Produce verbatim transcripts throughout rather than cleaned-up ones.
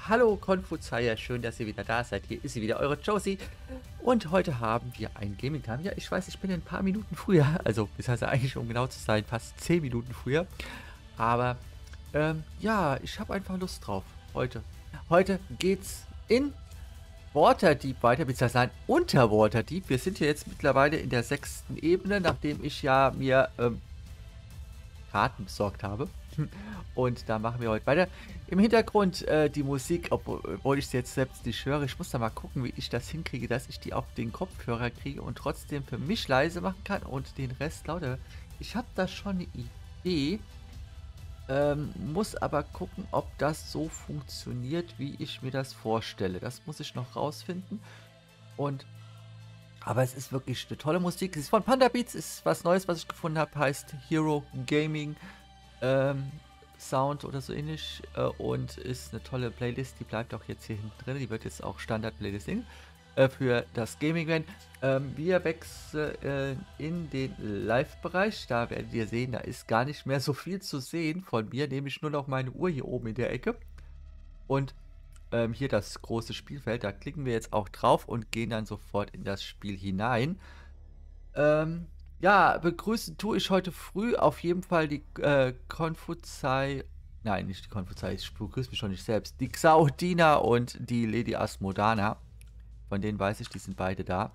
Hallo Konfuzeier, schön, dass ihr wieder da seid. Hier ist sie wieder, eure Josie. Und heute haben wir ein Gaming Time. Ja, ich weiß, ich bin ein paar Minuten früher. Also, das heißt eigentlich, um genau zu sein, fast zehn Minuten früher. Aber, ähm, ja, ich habe einfach Lust drauf. Heute. Heute geht's in Waterdeep weiter, beziehungsweise nein, unter Waterdeep. Wir sind hier jetzt mittlerweile in der sechsten Ebene, nachdem ich ja mir, ähm, Karten besorgt habe. Und da machen wir heute weiter. Im Hintergrund äh, die Musik, obwohl, obwohl ich sie jetzt selbst nicht höre. Ich muss da mal gucken, wie ich das hinkriege, dass ich die auf den Kopfhörer kriege und trotzdem für mich leise machen kann und den Rest lauter. Ich habe da schon eine Idee. Ähm, muss aber gucken, ob das so funktioniert, wie ich mir das vorstelle. Das muss ich noch rausfinden. Und aber es ist wirklich eine tolle Musik. Es ist von Panda Beats, ist was Neues, was ich gefunden habe, heißt Hero Gaming ähm, Sound oder so ähnlich äh, und ist eine tolle Playlist. Die bleibt auch jetzt hier hinten drin. Die wird jetzt auch Standard-Playlist äh, für das Gaming werden. Ähm, wir wechseln äh, in den Live-Bereich. Da werdet ihr sehen, da ist gar nicht mehr so viel zu sehen von mir, nämlich nur noch meine Uhr hier oben in der Ecke. Und ähm, hier das große Spielfeld, da klicken wir jetzt auch drauf und gehen dann sofort in das Spiel hinein. Ähm, ja, begrüßen tue ich heute früh auf jeden Fall die äh, Konfuzei, nein, nicht die Konfuzei, ich begrüße mich schon nicht selbst, die Xaudina und die Lady Asmodana. Von denen weiß ich, die sind beide da.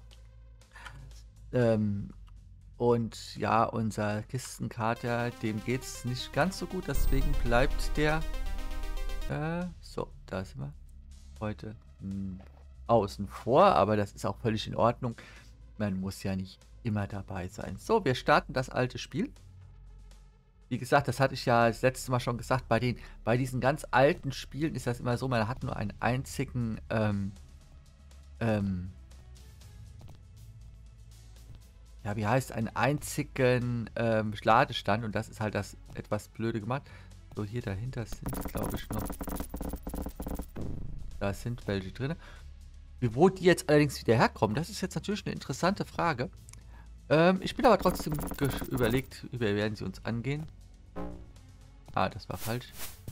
Ähm, und ja, unser Kistenkater, dem geht es nicht ganz so gut, deswegen bleibt der, äh, so, da sind wir, heute mh, außen vor, aber das ist auch völlig in Ordnung. Man muss ja nicht immer dabei sein. So, wir starten das alte Spiel. Wie gesagt, das hatte ich ja das letzte Mal schon gesagt, bei den, bei diesen ganz alten Spielen ist das immer so, man hat nur einen einzigen, ähm, ähm, ja, wie heißt, einen einzigen ähm, Ladestand und das ist halt das etwas blöde gemacht. So, hier dahinter sind, glaube ich, noch, da sind welche drin. Wo die jetzt allerdings wieder herkommen, das ist jetzt natürlich eine interessante Frage. Ähm, ich bin aber trotzdem überlegt, wie werden sie uns angehen. Ah, das war falsch.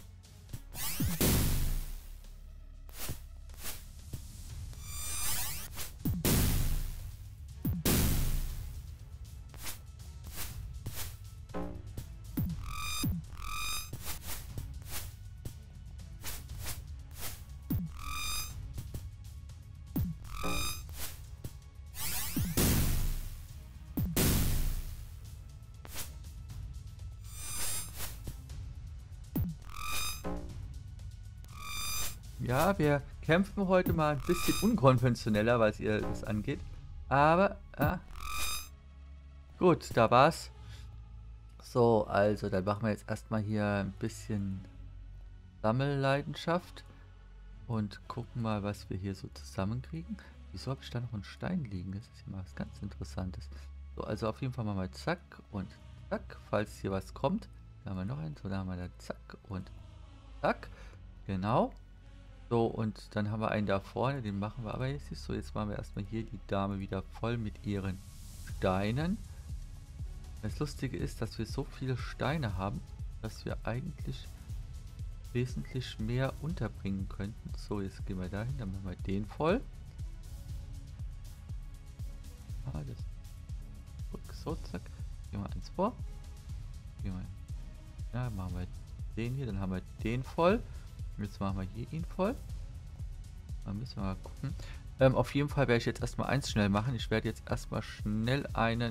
Ja, wir kämpfen heute mal ein bisschen unkonventioneller, was ihr das angeht. Aber, ah, gut, da war's. So, also, dann machen wir jetzt erstmal hier ein bisschen Sammelleidenschaft und gucken mal, was wir hier so zusammenkriegen. Wieso habe ich da noch einen Stein liegen? Das ist ja mal was ganz Interessantes. So, also auf jeden Fall machen wir zack und zack, falls hier was kommt. Da haben wir noch einen, so, da haben wir da zack und zack. Genau. So, und dann haben wir einen da vorne, den machen wir aber jetzt nicht. So, jetzt machen wir erstmal hier die Dame wieder voll mit ihren Steinen. Das Lustige ist, dass wir so viele Steine haben, dass wir eigentlich wesentlich mehr unterbringen könnten. So, jetzt gehen wir dahin, dann machen wir den voll. Ah, das so, zack. Gehen wir eins vor. Gehen wir, ja, machen wir den hier, dann haben wir den voll. Jetzt machen wir hier ihn voll. Dann müssen wir mal gucken. Ähm, auf jeden Fall werde ich jetzt erstmal eins schnell machen. Ich werde jetzt erstmal schnell einen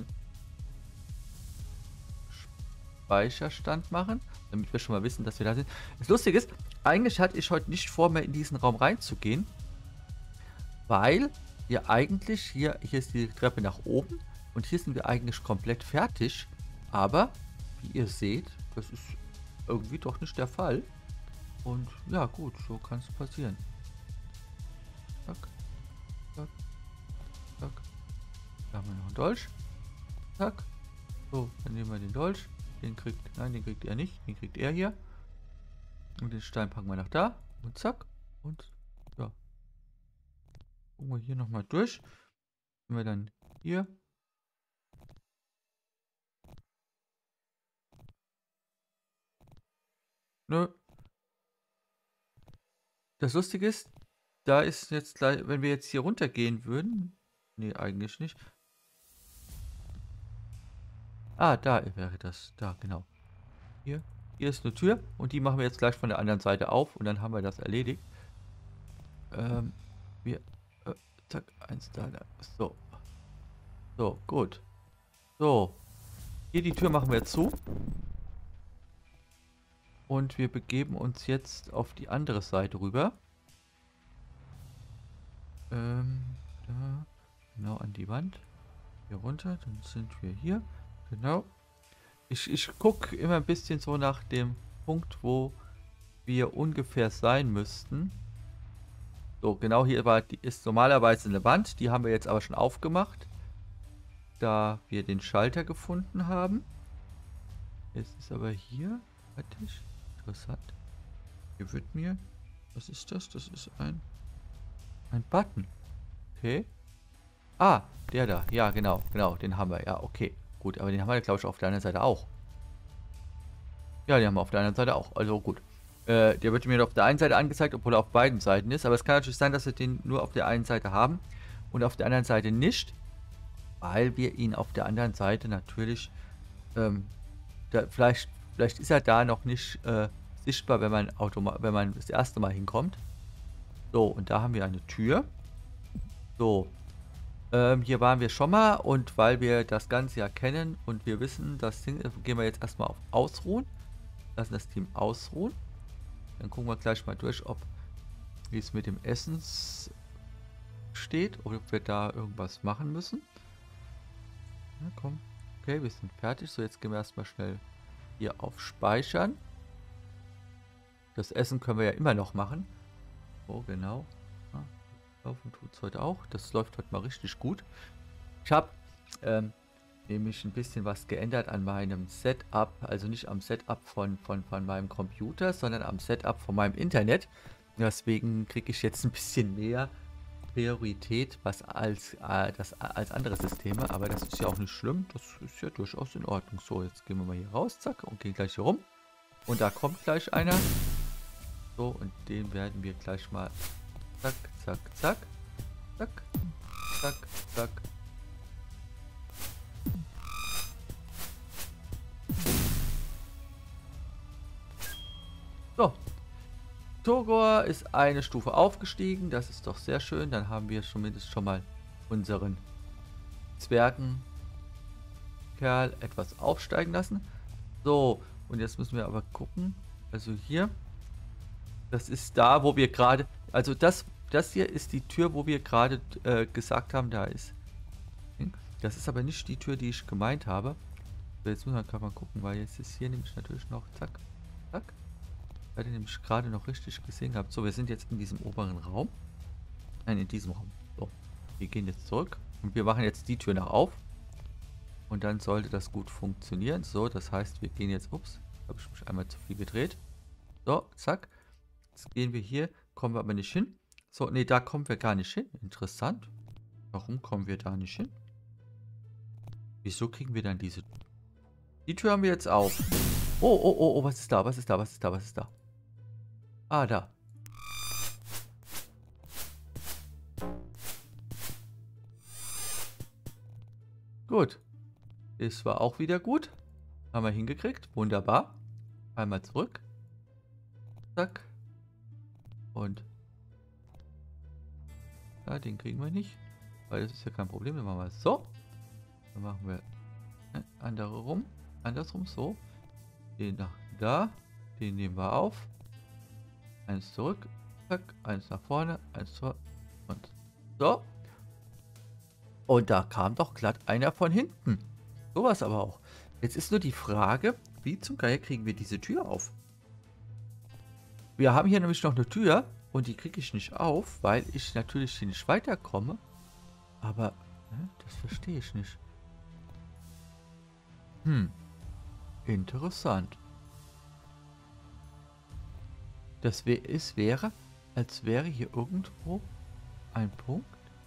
Speicherstand machen, damit wir schon mal wissen, dass wir da sind. Das Lustige ist, eigentlich hatte ich heute nicht vor, mehr in diesen Raum reinzugehen, weil wir eigentlich, hier, hier ist die Treppe nach oben und hier sind wir eigentlich komplett fertig. Aber, wie ihr seht, das ist irgendwie doch nicht der Fall. Und ja, gut, so kann es passieren. Zack, zack, zack. Da haben wir noch einen Dolch. Zack. So, dann nehmen wir den Dolch. Den kriegt, nein, den kriegt er nicht. Den kriegt er hier. Und den Stein packen wir nach da. Und zack. Und ja. Gucken wir hier nochmal durch. Wenn wir dann hier. Nö. Das Lustige ist, da ist jetzt gleich, wenn wir jetzt hier runtergehen würden. Nee, eigentlich nicht. Ah, da wäre das. Da, genau. Hier. Hier ist eine Tür und die machen wir jetzt gleich von der anderen Seite auf und dann haben wir das erledigt. Ähm, wir. Äh, zack, eins da, da. So. So, gut. So. Hier die Tür machen wir zu. Und wir begeben uns jetzt auf die andere Seite rüber. Ähm, da. Genau an die Wand. Hier runter. Dann sind wir hier. Genau. Ich, ich gucke immer ein bisschen so nach dem Punkt, wo wir ungefähr sein müssten. So, genau hier war die, ist normalerweise eine Wand. Die haben wir jetzt aber schon aufgemacht. Da wir den Schalter gefunden haben. Es ist aber hier. Warte, interessant. Hier wird mir. Was ist das? Das ist ein. Ein Button. Okay. Ah, der da. Ja, genau. Genau. Den haben wir. Ja, okay. Gut, aber den haben wir, glaube ich, auf der anderen Seite auch. Ja, den haben wir auf der anderen Seite auch. Also gut. Äh, der wird mir auf der einen Seite angezeigt, obwohl er auf beiden Seiten ist. Aber es kann natürlich sein, dass wir den nur auf der einen Seite haben und auf der anderen Seite nicht. Weil wir ihn auf der anderen Seite natürlich. Ähm, da, vielleicht, vielleicht ist er da noch nicht äh, sichtbar, wenn man, automa wenn man das erste Mal hinkommt. So, und da haben wir eine Tür. So. Ähm, hier waren wir schon mal und weil wir das Ganze ja kennen und wir wissen, das Ding, gehen wir jetzt erstmal auf Ausruhen. Lassen das Team ausruhen. Dann gucken wir gleich mal durch, ob wie es mit dem Essen steht oder ob wir da irgendwas machen müssen. Na komm. Okay, wir sind fertig. So, jetzt gehen wir erstmal schnell hier auf Speichern. Das Essen können wir ja immer noch machen. Oh, genau. Ja, laufen tut es heute auch. Das läuft heute mal richtig gut. Ich habe ähm, nämlich ein bisschen was geändert an meinem Setup. Also nicht am Setup von, von, von meinem Computer, sondern am Setup von meinem Internet. Deswegen kriege ich jetzt ein bisschen mehr Priorität was als, äh, das, als andere Systeme. Aber das ist ja auch nicht schlimm. Das ist ja durchaus in Ordnung. So, jetzt gehen wir mal hier raus. Zack. Und gehen gleich hier rum. Und da kommt gleich einer. So, und den werden wir gleich mal zack, zack, zack, zack, zack, zack. So. Togor ist eine Stufe aufgestiegen. Das ist doch sehr schön. Dann haben wir zumindest schon mal unseren Zwergenkerl etwas aufsteigen lassen. So, und jetzt müssen wir aber gucken. Also hier. Das ist da, wo wir gerade... Also das, das hier ist die Tür, wo wir gerade äh, gesagt haben, da ist... Das ist aber nicht die Tür, die ich gemeint habe. So, jetzt muss man gerade mal gucken, weil jetzt ist hier nämlich natürlich noch... Zack, zack. Ich hatte nämlich gerade noch richtig gesehen gehabt. So, wir sind jetzt in diesem oberen Raum. Nein, in diesem Raum. So, wir gehen jetzt zurück. Und wir machen jetzt die Tür nach auf. Und dann sollte das gut funktionieren. So, das heißt, wir gehen jetzt... Ups, habe ich mich einmal zu viel gedreht. So, zack. Jetzt gehen wir hier, kommen wir aber nicht hin. So, nee, da kommen wir gar nicht hin. Interessant. Warum kommen wir da nicht hin? Wieso kriegen wir dann diese... Die Tür haben wir jetzt auf. Oh, oh, oh, oh, was ist da? Was ist da? Was ist da? Was ist da? Ah, da. Gut. Das war auch wieder gut. Haben wir hingekriegt. Wunderbar. Einmal zurück. Zack. Und ja, den kriegen wir nicht, weil das ist ja kein Problem. Dann machen wir es so. Dann machen wir äh, andere rum, andersrum so. Den nach da, den nehmen wir auf. Eins zurück, zack, eins nach vorne, eins zurück und so. Und da kam doch glatt einer von hinten. Sowas aber auch. Jetzt ist nur die Frage, wie zum Geier kriegen wir diese Tür auf? Wir haben hier nämlich noch eine Tür und die kriege ich nicht auf, weil ich natürlich hier nicht weiterkomme. Aber, ne, das verstehe ich nicht. Hm, interessant. Das wär, es wäre, als wäre hier irgendwo ein Punkt.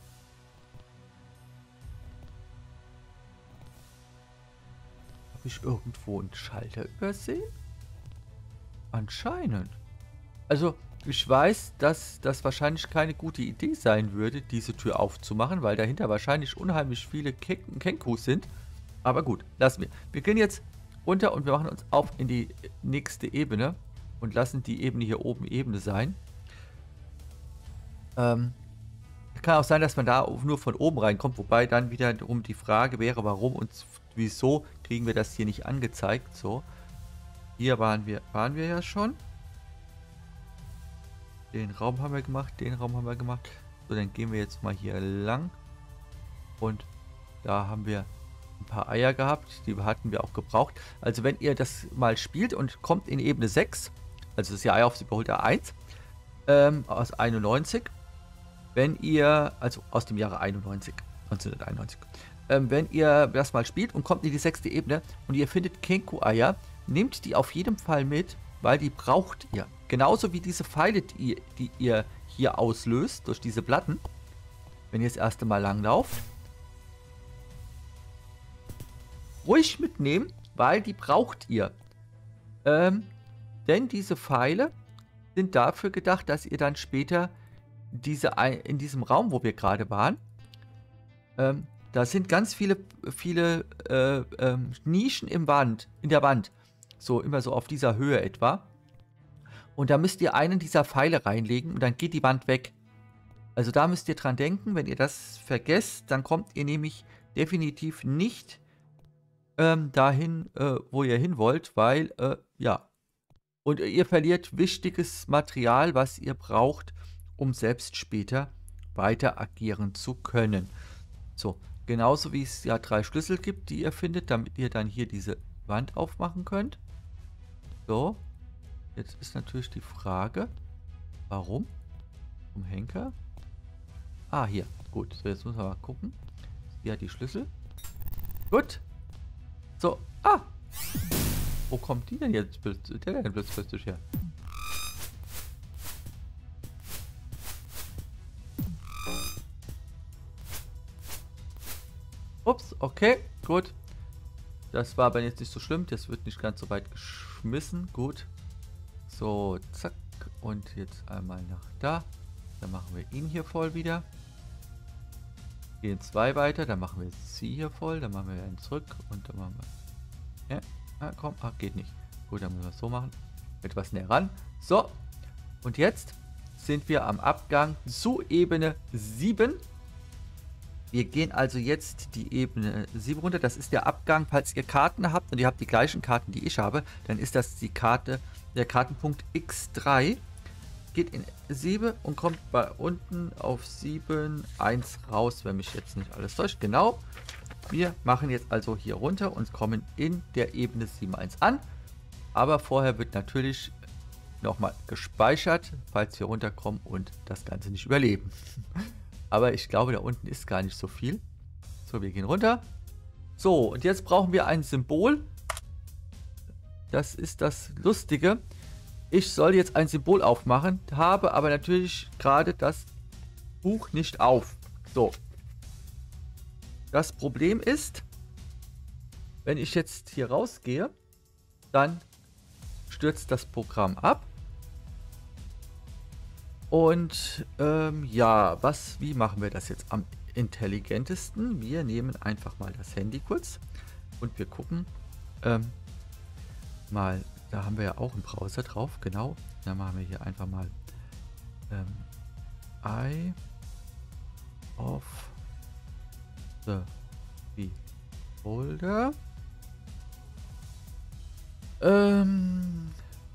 Habe ich irgendwo einen Schalter übersehen? Anscheinend. Also, ich weiß, dass das wahrscheinlich keine gute Idee sein würde, diese Tür aufzumachen, weil dahinter wahrscheinlich unheimlich viele Ken Kenkus sind. Aber gut, lassen wir. Wir gehen jetzt runter und wir machen uns auf in die nächste Ebene und lassen die Ebene hier oben Ebene sein. Ähm, kann auch sein, dass man da nur von oben reinkommt, wobei dann wiederum die Frage wäre, warum und wieso kriegen wir das hier nicht angezeigt. So, hier waren wir, waren wir ja schon. Den Raum haben wir gemacht, den Raum haben wir gemacht. So, dann gehen wir jetzt mal hier lang. Und da haben wir ein paar Eier gehabt, die hatten wir auch gebraucht. Also wenn ihr das mal spielt und kommt in Ebene sechs, also das ist ja Ei aufs Überholter eins, ähm, aus einundneunzig, wenn ihr, also aus dem Jahre einundneunzig, neunzehnhunderteinundneunzig, ähm, wenn ihr das mal spielt und kommt in die sechste Ebene und ihr findet Kenku-Eier, nehmt die auf jeden Fall mit, weil die braucht ihr. Genauso wie diese Pfeile, die, die ihr hier auslöst, durch diese Platten, wenn ihr das erste Mal langlauft. Ruhig mitnehmen, weil die braucht ihr. Ähm, denn diese Pfeile sind dafür gedacht, dass ihr dann später diese in diesem Raum, wo wir gerade waren, ähm, da sind ganz viele, viele äh, ähm, Nischen im Wand, in der Wand. So, immer so auf dieser Höhe etwa. Und da müsst ihr einen dieser Pfeile reinlegen und dann geht die Wand weg. Also da müsst ihr dran denken, wenn ihr das vergesst, dann kommt ihr nämlich definitiv nicht ähm, dahin, äh, wo ihr hin wollt, weil, äh, ja. Und ihr verliert wichtiges Material, was ihr braucht, um selbst später weiter agieren zu können. So, genauso wie es ja drei Schlüssel gibt, die ihr findet, damit ihr dann hier diese Wand aufmachen könnt. So, jetzt ist natürlich die Frage, warum? Vom Henker? Ah, hier. Gut, so jetzt müssen wir mal gucken. Hier hat die Schlüssel. Gut. So, ah! Wo kommt die denn jetzt? Der denn plötzlich her? Ups, okay, gut. Das war aber jetzt nicht so schlimm. Das wird nicht ganz so weit geschmissen. Gut. So, zack. Und jetzt einmal nach da. Dann machen wir ihn hier voll wieder. Gehen zwei weiter. Dann machen wir sie hier voll. Dann machen wir einen zurück. Und dann machen wir... Ja, ah, komm. Ah, geht nicht. Gut, dann müssen wir es so machen. Etwas näher ran. So. Und jetzt sind wir am Abgang zu Ebene sieben. Wir gehen also jetzt die Ebene sieben runter. Das ist der Abgang, falls ihr Karten habt und ihr habt die gleichen Karten, die ich habe, dann ist das die Karte, der Kartenpunkt X drei. Geht in sieben und kommt bei unten auf sieben eins raus, wenn mich jetzt nicht alles täuscht. Genau. Wir machen jetzt also hier runter und kommen in der Ebene sieben eins an. Aber vorher wird natürlich nochmal gespeichert, falls wir runterkommen und das Ganze nicht überleben. Aber ich glaube, da unten ist gar nicht so viel. So, wir gehen runter. So, und jetzt brauchen wir ein Symbol. Das ist das Lustige. Ich soll jetzt ein Symbol aufmachen, habe aber natürlich gerade das Buch nicht auf. So. Das Problem ist, wenn ich jetzt hier rausgehe, dann stürzt das Programm ab. Und ähm, ja, was, wie machen wir das jetzt am intelligentesten? Wir nehmen einfach mal das Handy kurz und wir gucken ähm, mal, da haben wir ja auch einen Browser drauf, genau. Dann machen wir hier einfach mal ähm, Eye of the Beholder. Ähm...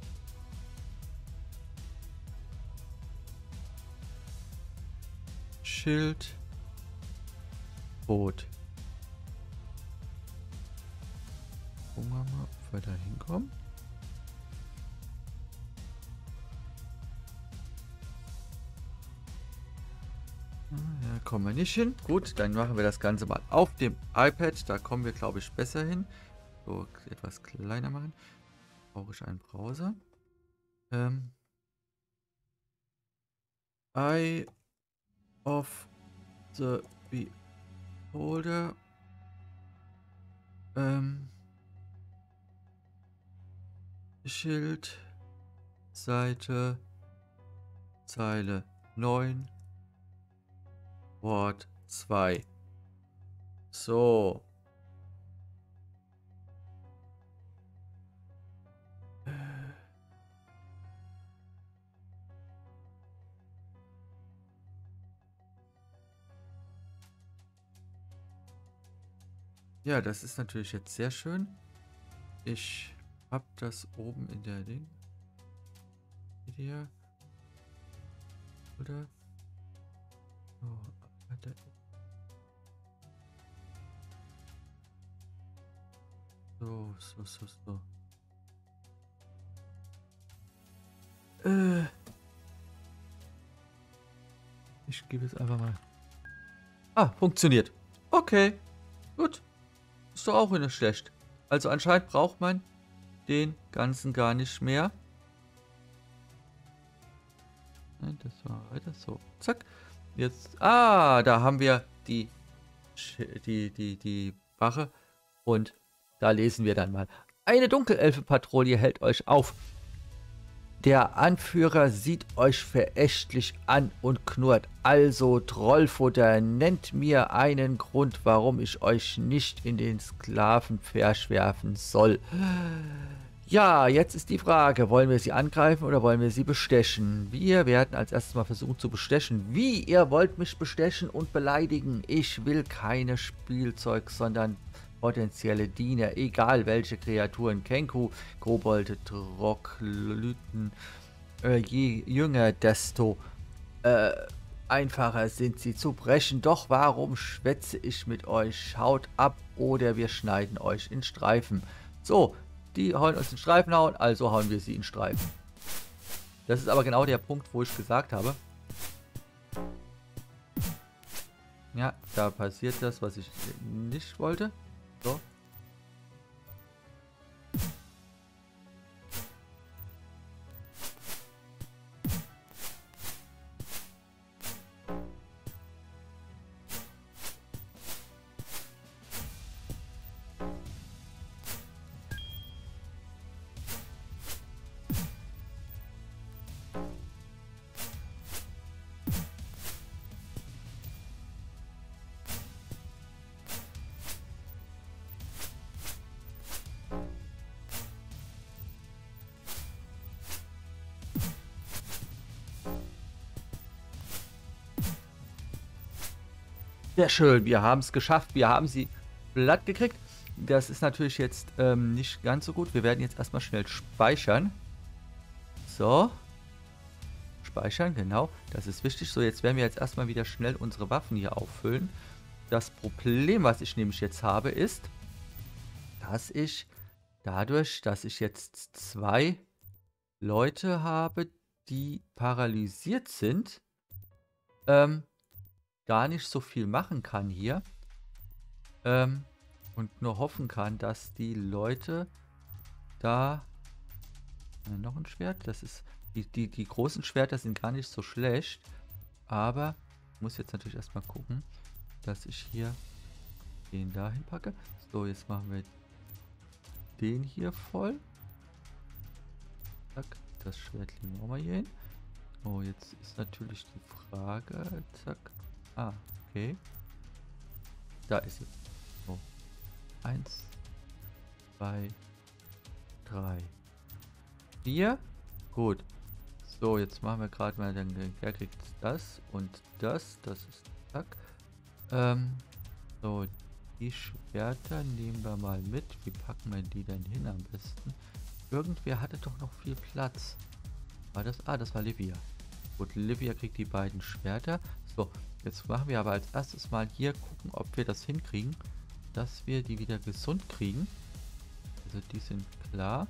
Schild, Boot. Gucken wir mal, ob wir da hinkommen. Da kommen wir nicht hin. Gut, dann machen wir das Ganze mal auf dem iPad. Da kommen wir, glaube ich, besser hin. So, etwas kleiner machen. Brauche ich einen Browser. Ähm. I of the Beholder. Ähm, Schild, Seite Zeile neun, Wort zwei. So. Ja, das ist natürlich jetzt sehr schön. Ich habe das oben in der Ding. Hier. Oder? Oh, da. So, so, so, so. Äh. Ich gebe jetzt einfach mal. Ah, funktioniert. Okay, gut. Ist doch auch nicht schlecht. Also anscheinend braucht man den ganzen gar nicht mehr. Nein, das war weiter so. Zack. Jetzt. Ah, da haben wir die, die, die, die Wache. Und da lesen wir dann mal. Eine Dunkelelfe-Patrouille hält euch auf. Der Anführer sieht euch verächtlich an und knurrt. Also, Trollfutter, nennt mir einen Grund, warum ich euch nicht in den Sklaven verschwerfen soll. Ja, jetzt ist die Frage, wollen wir sie angreifen oder wollen wir sie bestechen? Wir werden als erstes mal versuchen zu bestechen. Wie, ihr wollt mich bestechen und beleidigen? Ich will keine Spielzeug, sondern potenzielle Diener, egal welche Kreaturen, Kenku, Kobolde, Troglyten, äh, je jünger, desto äh, einfacher sind sie zu brechen. Doch warum schwätze ich mit euch? Schaut ab oder wir schneiden euch in Streifen. So, die hauen uns in Streifen hauen, also hauen wir sie in Streifen. Das ist aber genau der Punkt, wo ich gesagt habe. Ja, da passiert das, was ich nicht wollte. So. Sehr schön, wir haben es geschafft. Wir haben sie platt gekriegt. Das ist natürlich jetzt ähm, nicht ganz so gut. Wir werden jetzt erstmal schnell speichern. So. Speichern, genau. Das ist wichtig. So, jetzt werden wir jetzt erstmal wieder schnell unsere Waffen hier auffüllen. Das Problem, was ich nämlich jetzt habe, ist, dass ich dadurch, dass ich jetzt zwei Leute habe, die paralysiert sind, ähm, gar nicht so viel machen kann hier. Ähm, und nur hoffen kann, dass die Leute da... Äh, noch ein Schwert. Das ist... Die, die, die großen Schwerter sind gar nicht so schlecht. Aber ich muss jetzt natürlich erstmal gucken, dass ich hier den dahin packe. So, jetzt machen wir den hier voll. Zack, das Schwert legen wir auch mal hier hin. Oh, jetzt ist natürlich die Frage... Zack. Ah, okay. Da ist sie. So. Eins, zwei, drei, vier. Gut. So, jetzt machen wir gerade mal, dann der kriegt das und das. Das ist zack. Ähm, so, die Schwerter nehmen wir mal mit. Wie packen wir die denn hin am besten? Irgendwer hatte doch noch viel Platz. War das? Ah, das war Livia. Gut, Livia kriegt die beiden Schwerter. So, jetzt machen wir aber als erstes mal hier gucken, ob wir das hinkriegen, dass wir die wieder gesund kriegen. Also die sind klar.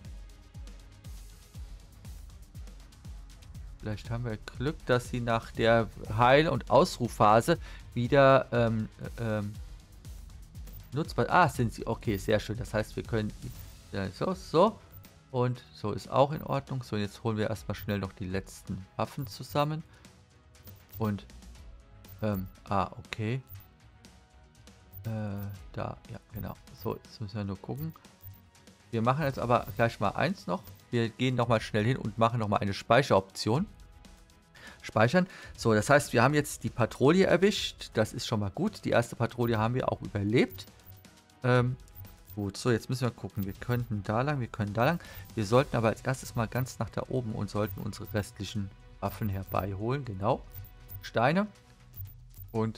Vielleicht haben wir Glück, dass sie nach der Heil- und Ausrufphase wieder ähm, ähm, nutzbar... Ah, sind sie. Okay, sehr schön. Das heißt, wir können... Ja, so, so. Und so ist auch in Ordnung. So, jetzt holen wir erstmal schnell noch die letzten Waffen zusammen. Und... Ähm, ah, okay. Äh, da, ja, genau. So, jetzt müssen wir nur gucken. Wir machen jetzt aber gleich mal eins noch. Wir gehen nochmal schnell hin und machen nochmal eine Speicheroption. speichern. So, das heißt, wir haben jetzt die Patrouille erwischt. Das ist schon mal gut. Die erste Patrouille haben wir auch überlebt. Ähm, gut, so, jetzt müssen wir gucken. Wir könnten da lang, wir können da lang. Wir sollten aber als erstes mal ganz nach da oben und sollten unsere restlichen Waffen herbeiholen. Genau. Steine. Und...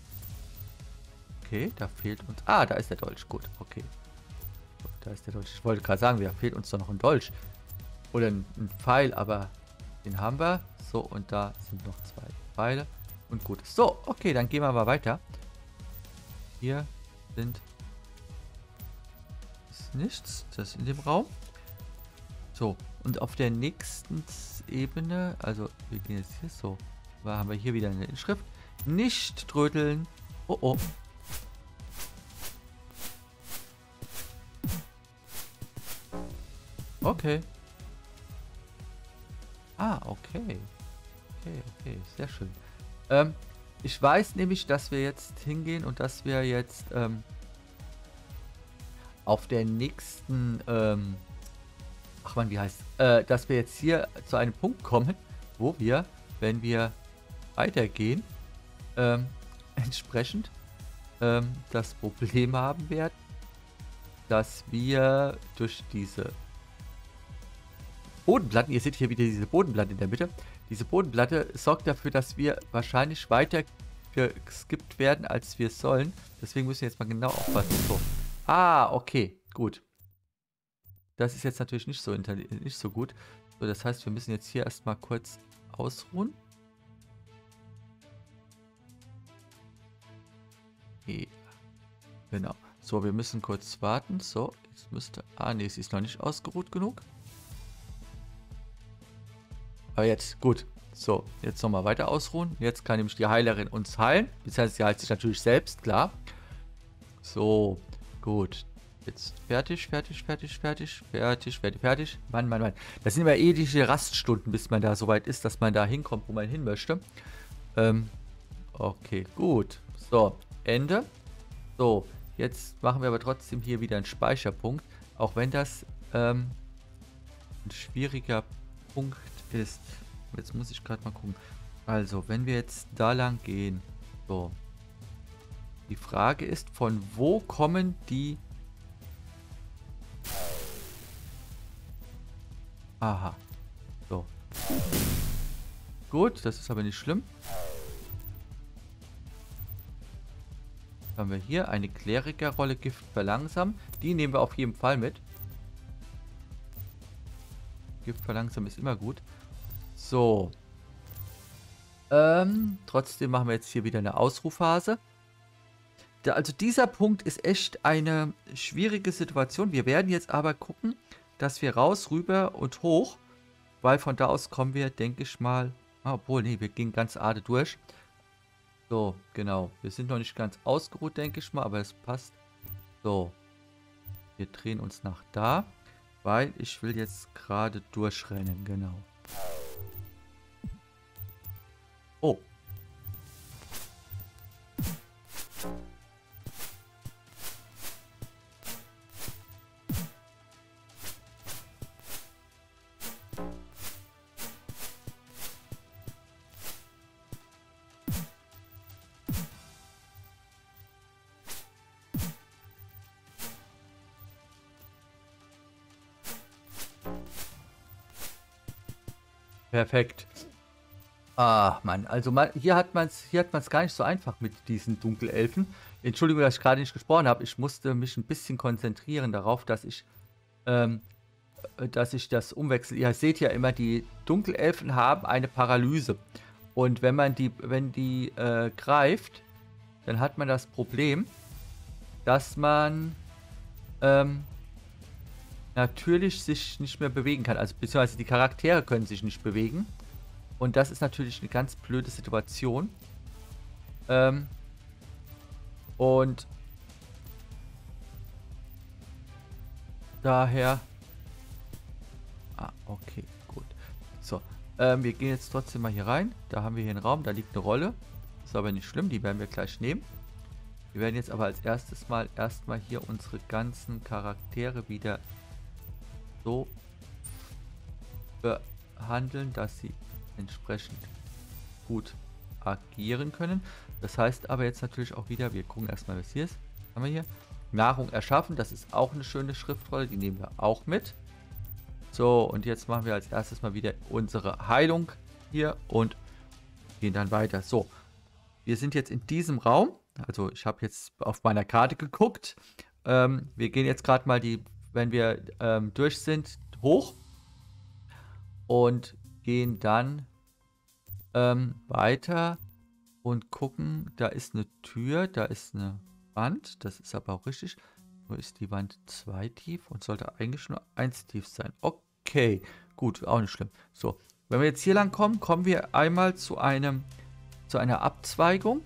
Okay, da fehlt uns... Ah, da ist der Dolch. Gut, okay. Da ist der Dolch. Ich wollte gerade sagen, da fehlt uns doch noch ein Dolch. Oder ein, ein Pfeil, aber den haben wir. So, und da sind noch zwei Pfeile. Und gut. So, okay, dann gehen wir mal weiter. Hier sind... Ist nichts. Das ist in dem Raum. So, und auf der nächsten Ebene, also wir gehen jetzt hier so, da haben wir hier wieder eine Inschrift. Nicht trödeln. Oh, oh. Okay. Ah, okay. Okay, okay, sehr schön. Ähm, ich weiß nämlich, dass wir jetzt hingehen und dass wir jetzt ähm, auf der nächsten, ähm, ach man, wie heißt, äh, dass wir jetzt hier zu einem Punkt kommen, wo wir, wenn wir weitergehen, ähm, entsprechend ähm, das Problem haben werden, dass wir durch diese Bodenplatten, ihr seht hier wieder diese Bodenplatte in der Mitte, diese Bodenplatte sorgt dafür, dass wir wahrscheinlich weiter geskippt werden, als wir sollen. Deswegen müssen wir jetzt mal genau aufpassen. So. Ah, okay, gut. Das ist jetzt natürlich nicht so, nicht so gut. So, das heißt, wir müssen jetzt hier erstmal kurz ausruhen. Okay. Genau. So, wir müssen kurz warten. So, jetzt müsste... Ah, nee, sie ist noch nicht ausgeruht genug. Aber jetzt, gut. So, jetzt nochmal weiter ausruhen. Jetzt kann nämlich die Heilerin uns heilen. Beziehungsweise sie heilt sich natürlich selbst, klar. So, gut. Jetzt fertig, fertig, fertig, fertig, fertig, fertig, fertig. Mann, Mann, Mann. Das sind immer ewige Raststunden, bis man da so weit ist, dass man da hinkommt, wo man hin möchte. Ähm, okay, gut. So, Ende. So, jetzt machen wir aber trotzdem hier wieder einen Speicherpunkt. Auch wenn das ähm, ein schwieriger Punkt ist. Jetzt muss ich gerade mal gucken. Also, wenn wir jetzt da lang gehen. So. Die Frage ist, von wo kommen die... Aha. So. Gut, das ist aber nicht schlimm. Haben wir hier eine Klerikerrolle Gift verlangsamen. Die nehmen wir auf jeden Fall mit. Gift verlangsamen ist immer gut. So. Ähm, trotzdem machen wir jetzt hier wieder eine Ausruhphase. Da, also dieser Punkt ist echt eine schwierige Situation. Wir werden jetzt aber gucken, dass wir raus, rüber und hoch. Weil von da aus kommen wir, denke ich mal... Ah, obwohl, nee, wir gehen ganz Ade durch. So, genau. Wir sind noch nicht ganz ausgeruht, denke ich mal, aber es passt. So. Wir drehen uns nach da, weil ich will jetzt gerade durchrennen, genau. Oh. Perfekt. Ah, Mann. Also man, hier hat man es hier hat man es gar nicht so einfach mit diesen Dunkelelfen. Entschuldigung, dass ich gerade nicht gesprochen habe. Ich musste mich ein bisschen konzentrieren darauf, dass ich, ähm, dass ich das umwechsel. Ihr seht ja immer, die Dunkelelfen haben eine Paralyse. Und wenn man die, wenn die äh, greift, dann hat man das Problem, dass man ähm, natürlich sich nicht mehr bewegen kann. Also beziehungsweise die Charaktere können sich nicht bewegen. Und das ist natürlich eine ganz blöde Situation. Ähm, und daher... Ah, okay, gut. So, ähm, wir gehen jetzt trotzdem mal hier rein. Da haben wir hier einen Raum, da liegt eine Rolle. Ist aber nicht schlimm, die werden wir gleich nehmen. Wir werden jetzt aber als erstes mal erstmal hier unsere ganzen Charaktere wieder so behandeln, dass sie entsprechend gut agieren können. Das heißt aber jetzt natürlich auch wieder, wir gucken erstmal, was hier ist. Was haben wir hier? Nahrung erschaffen, das ist auch eine schöne Schriftrolle, die nehmen wir auch mit. So, und jetzt machen wir als erstes mal wieder unsere Heilung hier und gehen dann weiter. So, wir sind jetzt in diesem Raum. Also ich habe jetzt auf meiner Karte geguckt. Ähm, wir gehen jetzt gerade mal die, wenn wir ähm, durch sind, hoch. Und gehen dann ähm, weiter und gucken. Da ist eine Tür, da ist eine Wand. Das ist aber auch richtig. Nur ist die Wand zwei tief und sollte eigentlich nur eins tief sein. Okay, gut, auch nicht schlimm. So, wenn wir jetzt hier lang kommen, kommen wir einmal zu einem zu einer Abzweigung.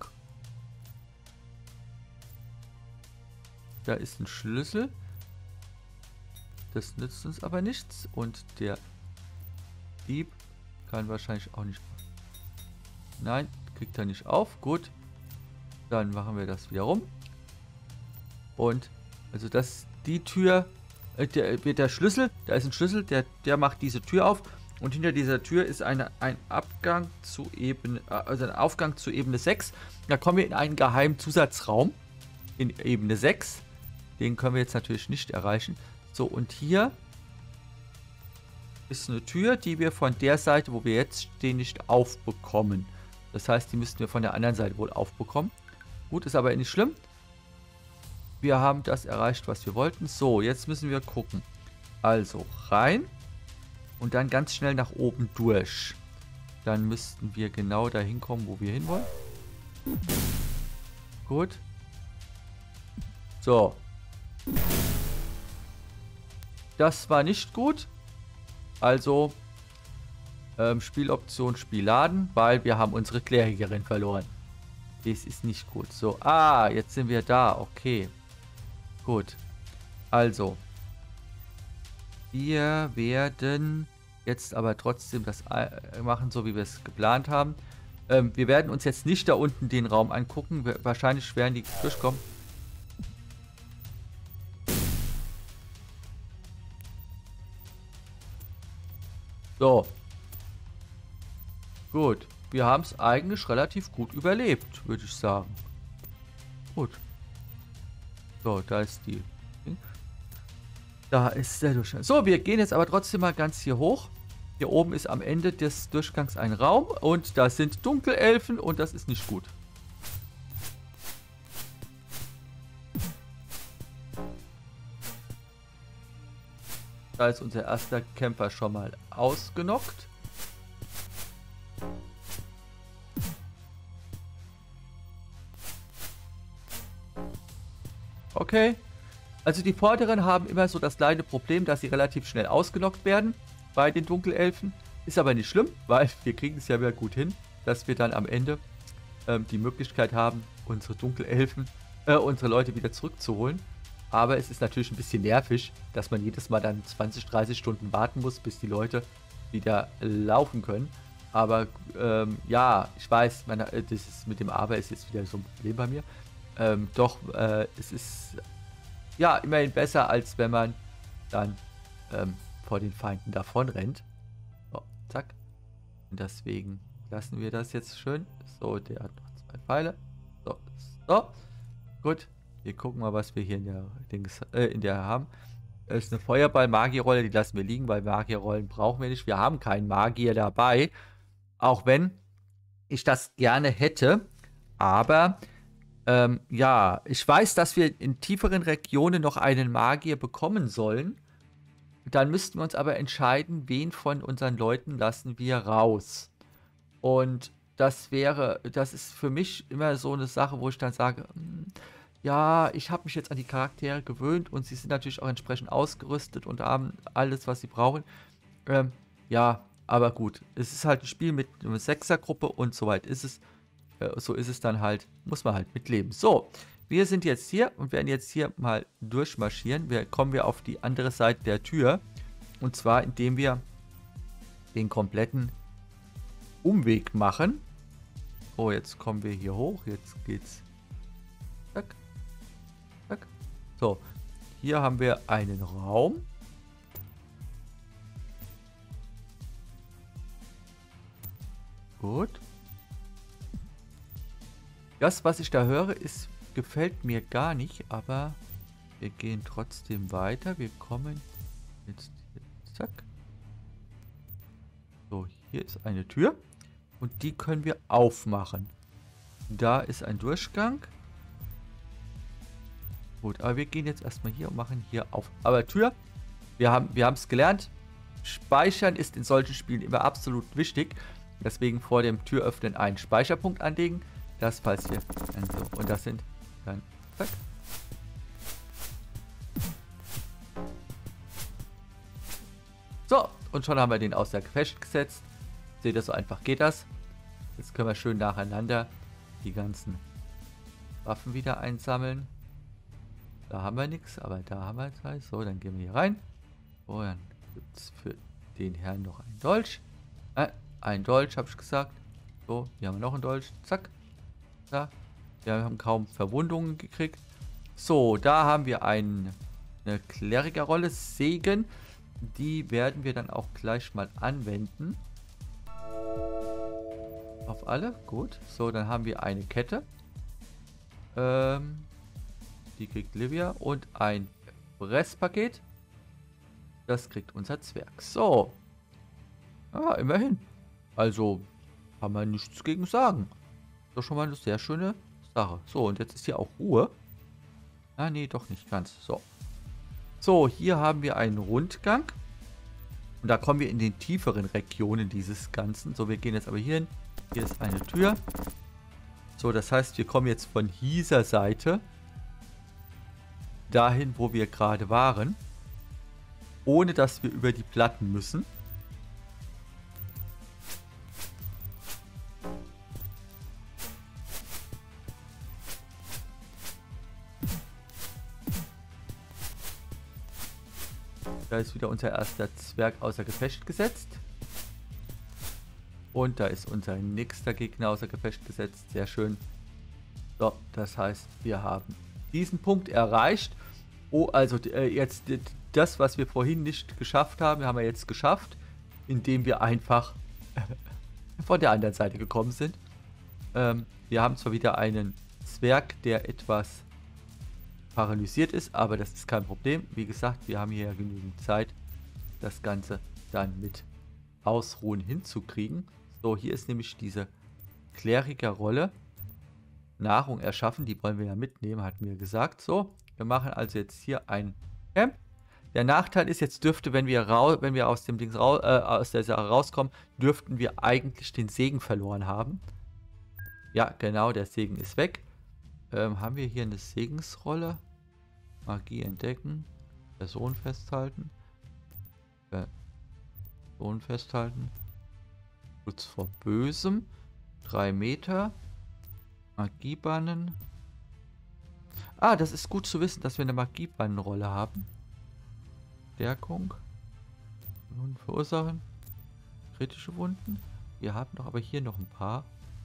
Da ist ein Schlüssel. Das nützt uns aber nichts. Und der Dieb kann wahrscheinlich auch nicht. Nein, kriegt er nicht auf. Gut. Dann machen wir das wieder rum. Und also das die Tür, äh, der, der Schlüssel, da ist ein Schlüssel, der, der macht diese Tür auf. Und hinter dieser Tür ist eine, ein Abgang zu Ebene, also ein Aufgang zu Ebene sechs. Da kommen wir in einen geheimen Zusatzraum in Ebene sechs. Den können wir jetzt natürlich nicht erreichen. So, und hier ist eine Tür, die wir von der Seite, wo wir jetzt stehen, nicht aufbekommen. Das heißt, die müssten wir von der anderen Seite wohl aufbekommen. Gut, ist aber nicht schlimm. Wir haben das erreicht, was wir wollten. So, jetzt müssen wir gucken. Also, rein. Und dann ganz schnell nach oben durch. Dann müssten wir genau dahin kommen, wo wir hinwollen. Gut. So. Das war nicht gut. Also ähm, Spieloption Spiel laden, weil wir haben unsere Klerikerin verloren. Das ist nicht gut. So, ah, jetzt sind wir da. Okay. Gut. Also. Wir werden jetzt aber trotzdem das machen, so wie wir es geplant haben. Ähm, wir werden uns jetzt nicht da unten den Raum angucken. Wir, wahrscheinlich werden die durchkommen. So. Gut. Wir haben es eigentlich relativ gut überlebt, würde ich sagen. Gut. So, da ist die. Da ist der Durchgang. So, wir gehen jetzt aber trotzdem mal ganz hier hoch. Hier oben ist am Ende des Durchgangs ein Raum. Und da sind Dunkelelfen und das ist nicht gut. Da ist unser erster Kämpfer schon mal ausgenockt. Okay. Also die Vorderen haben immer so das kleine Problem, dass sie relativ schnell ausgenockt werden bei den Dunkelelfen. Ist aber nicht schlimm, weil wir kriegen es ja wieder gut hin, dass wir dann am Ende ähm, die Möglichkeit haben, unsere Dunkelelfen, äh, unsere Leute wieder zurückzuholen. Aber es ist natürlich ein bisschen nervig, dass man jedes Mal dann zwanzig, dreißig Stunden warten muss, bis die Leute wieder laufen können. Aber ähm, ja, ich weiß, meine, das ist mit dem Aber ist jetzt wieder so ein Problem bei mir. Ähm, doch, äh, es ist ja immerhin besser, als wenn man dann ähm, vor den Feinden davon rennt. So, zack. Und deswegen lassen wir das jetzt schön. So, der hat noch zwei Pfeile. So, so. Gut. Wir gucken mal, was wir hier in der, Dings, äh, in der haben. Es ist eine Feuerball-Magierrolle, die lassen wir liegen, weil Magierrollen brauchen wir nicht. Wir haben keinen Magier dabei. Auch wenn ich das gerne hätte. Aber ähm, ja, ich weiß, dass wir in tieferen Regionen noch einen Magier bekommen sollen. Dann müssten wir uns aber entscheiden, wen von unseren Leuten lassen wir raus. Und das wäre, das ist für mich immer so eine Sache, wo ich dann sage, ja, ich habe mich jetzt an die Charaktere gewöhnt und sie sind natürlich auch entsprechend ausgerüstet und haben alles, was sie brauchen. Ähm, ja, aber gut, es ist halt ein Spiel mit einer Sechsergruppe und soweit ist es. Äh, so ist es dann halt, muss man halt mitleben. So, wir sind jetzt hier und werden jetzt hier mal durchmarschieren. Wir kommen wir auf die andere Seite der Tür. Und zwar, indem wir den kompletten Umweg machen. Oh, jetzt kommen wir hier hoch. Jetzt geht's. Zack. Zack. So, hier haben wir einen Raum. Gut. Das, was ich da höre, ist, gefällt mir gar nicht, aber wir gehen trotzdem weiter. Wir kommen jetzt hier, zack. So, hier ist eine Tür und die können wir aufmachen. Da ist ein Durchgang. Gut, aber wir gehen jetzt erstmal hier und machen hier auf. Aber Tür, wir haben wir haben es gelernt. Speichern ist in solchen Spielen immer absolut wichtig. Deswegen vor dem Türöffnen einen Speicherpunkt anlegen. Das falls hier. So, und das sind dann. Zack. So, und schon haben wir den außer Gefecht gesetzt. Seht ihr, so einfach geht das. Jetzt können wir schön nacheinander die ganzen Waffen wieder einsammeln. Da haben wir nichts, aber da haben wir zwei. So, dann gehen wir hier rein. So, dann gibt es für den Herrn noch einen Dolch. Äh, ein Dolch, habe ich gesagt. So, hier haben wir noch einen Dolch. Zack. Da. Wir haben kaum Verwundungen gekriegt. So, da haben wir einen, eine Klerikerrolle. Segen. Die werden wir dann auch gleich mal anwenden. Auf alle. Gut. So, dann haben wir eine Kette. Ähm, die kriegt Livia. Und ein Presspaket. Das kriegt unser Zwerg. So. Ah, immerhin. Also, kann man nichts gegen sagen. Das ist schon mal eine sehr schöne Sache. So, und jetzt ist hier auch Ruhe. Ah, nee, doch nicht ganz. So. So, hier haben wir einen Rundgang. Und da kommen wir in den tieferen Regionen dieses Ganzen. So, wir gehen jetzt aber hier hin. Hier ist eine Tür. So, das heißt, wir kommen jetzt von dieser Seite dahin, wo wir gerade waren. Ohne, dass wir über die Platten müssen. Da ist wieder unser erster Zwerg außer Gefecht gesetzt. Und da ist unser nächster Gegner außer Gefecht gesetzt. Sehr schön. So, das heißt, wir haben diesen Punkt erreicht. Oh, also äh, jetzt das, was wir vorhin nicht geschafft haben, haben wir jetzt geschafft. Indem wir einfach von der anderen Seite gekommen sind. Ähm, wir haben zwar wieder einen Zwerg, der etwas paralysiert ist, aber das ist kein Problem. Wie gesagt, wir haben hier ja genügend Zeit, das Ganze dann mit Ausruhen hinzukriegen. So, hier ist nämlich diese Klerikerrolle. Nahrung erschaffen, die wollen wir ja mitnehmen, hatten wir gesagt. So, wir machen also jetzt hier ein Camp. Der Nachteil ist, jetzt dürfte, wenn wir, rau wenn wir aus dem Dings rau äh, aus der Sache rauskommen, dürften wir eigentlich den Segen verloren haben. Ja, genau, der Segen ist weg. Ähm, haben wir hier eine Segensrolle? Magie entdecken. Person festhalten. Person festhalten. Schutz vor Bösem. drei Meter. Magiebannen. Ah, das ist gut zu wissen, dass wir eine Magiebannenrolle haben. Stärkung. Wunden verursachen. Kritische Wunden. Wir haben doch aber hier noch ein paar.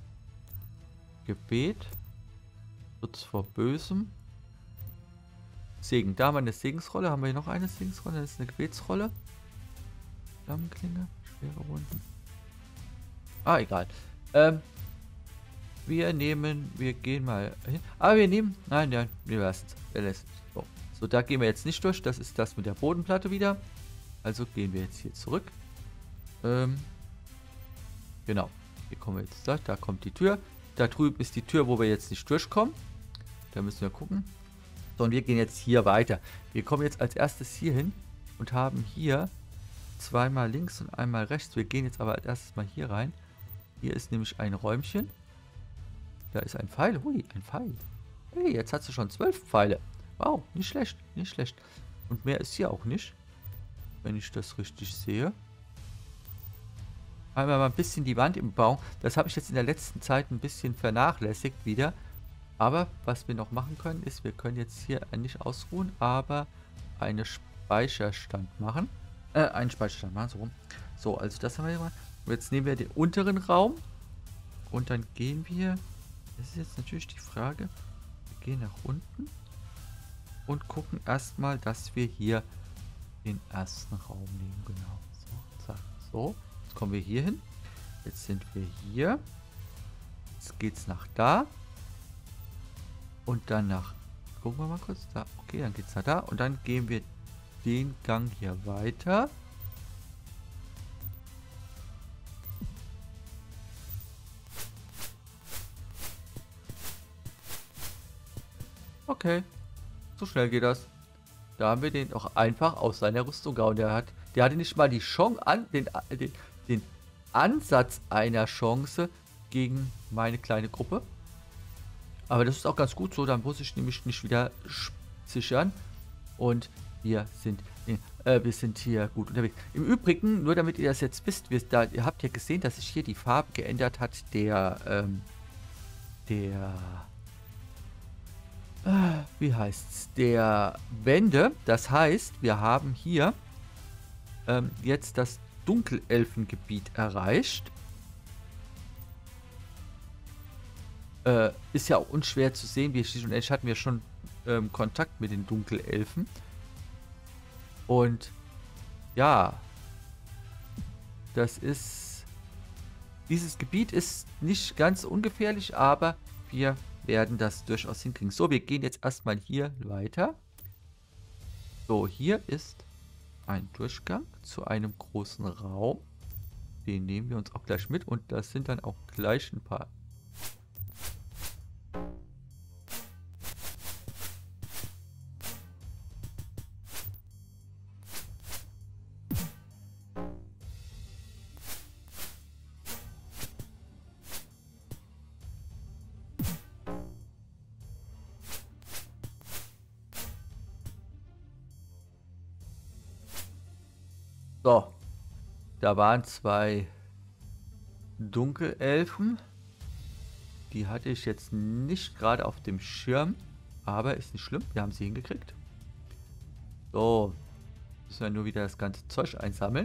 Gebet. Schutz vor Bösem. Segen. Da haben wir eine Segensrolle. Haben wir hier noch eine Segensrolle? Das ist eine Gebetsrolle. Flammenklinge. Schwere Wunden. Ah, egal. Ähm, wir nehmen, wir gehen mal hin. Aber wir nehmen, nein, nein, wir lassen es. Wir lassen es. So. So, da gehen wir jetzt nicht durch. Das ist das mit der Bodenplatte wieder. Also gehen wir jetzt hier zurück. Ähm, genau. Hier kommen wir jetzt da. Da kommt die Tür. Da drüben ist die Tür, wo wir jetzt nicht durchkommen. Da müssen wir gucken. So, und wir gehen jetzt hier weiter. Wir kommen jetzt als erstes hier hin und haben hier zweimal links und einmal rechts. Wir gehen jetzt aber als erstes mal hier rein. Hier ist nämlich ein Räumchen. Da ist ein Pfeil. Hui, ein Pfeil. Hey, jetzt hat sie schon zwölf Pfeile. Wow, nicht schlecht, nicht schlecht. Und mehr ist hier auch nicht. Wenn ich das richtig sehe. Einmal mal ein bisschen die Wand im Bau. Das habe ich jetzt in der letzten Zeit ein bisschen vernachlässigt wieder. Aber was wir noch machen können, ist, wir können jetzt hier nicht ausruhen, aber einen Speicherstand machen. Äh, einen Speicherstand machen, so rum. So, also das haben wir hier mal. Jetzt nehmen wir den unteren Raum. Und dann gehen wir. Das ist jetzt natürlich die Frage. Wir gehen nach unten. Und gucken erstmal, dass wir hier den ersten Raum nehmen. Genau. So, zack. So. Jetzt kommen wir hier hin. Jetzt sind wir hier. Jetzt geht es nach da. Und dann nach... Gucken wir mal kurz. Da. Okay, dann geht's nach da. Und dann gehen wir den Gang hier weiter. Okay. So schnell geht das. Da haben wir den auch einfach aus seiner Rüstung gehauen. Der hat, der hatte nicht mal die Chance an, den, den, den Ansatz einer Chance gegen meine kleine Gruppe. Aber das ist auch ganz gut so, dann muss ich nämlich nicht wieder sichern. Und wir sind, äh, wir sind hier gut unterwegs. Im Übrigen, nur damit ihr das jetzt wisst, wir, da, ihr habt ja gesehen, dass sich hier die Farbe geändert hat, der, ähm, der, äh, wie heißt's, der Wände. Das heißt, wir haben hier ähm, jetzt das Dunkelelfengebiet erreicht. Äh, ist ja auch unschwer zu sehen, wie ich und ich hatten wir schon ähm, Kontakt mit den Dunkelelfen. Und ja, das ist, dieses Gebiet ist nicht ganz ungefährlich, aber wir werden das durchaus hinkriegen. So, wir gehen jetzt erstmal hier weiter. So, hier ist ein Durchgang zu einem großen Raum. Den nehmen wir uns auch gleich mit und das sind dann auch gleich ein paar... So, da waren zwei Dunkelelfen. Die hatte ich jetzt nicht gerade auf dem Schirm, aber ist nicht schlimm, wir haben sie hingekriegt. So, müssen wir nur wieder das ganze Zeug einsammeln.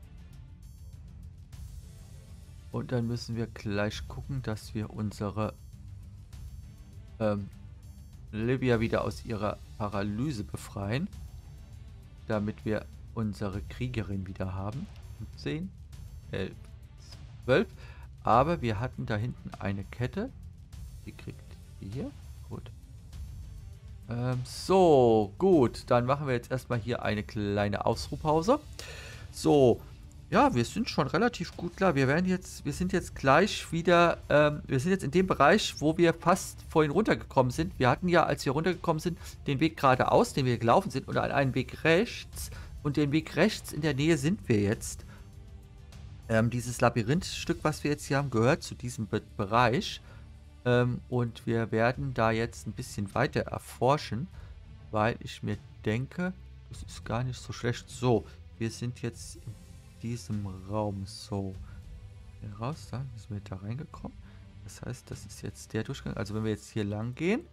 Und dann müssen wir gleich gucken, dass wir unsere ähm, Livia wieder aus ihrer Paralyse befreien, damit wir unsere Kriegerin wieder haben. zehn, elf, zwölf. Aber wir hatten da hinten eine Kette. Die kriegt die hier. Gut. Ähm, so, gut. Dann machen wir jetzt erstmal hier eine kleine Ausruhpause. So. Ja, wir sind schon relativ gut klar. Wir werden jetzt, wir sind jetzt gleich wieder, ähm, wir sind jetzt in dem Bereich, wo wir fast vorhin runtergekommen sind. Wir hatten ja, als wir runtergekommen sind, den Weg geradeaus, den wir gelaufen sind, und einen Weg rechts. Und den Weg rechts in der Nähe sind wir jetzt. Ähm, dieses Labyrinthstück, was wir jetzt hier haben, gehört zu diesem Be Bereich. Ähm, und wir werden da jetzt ein bisschen weiter erforschen, weil ich mir denke, das ist gar nicht so schlecht. So, wir sind jetzt in diesem Raum. So, hier raus, da sind wir da reingekommen. Das heißt, das ist jetzt der Durchgang. Also wenn wir jetzt hier lang gehen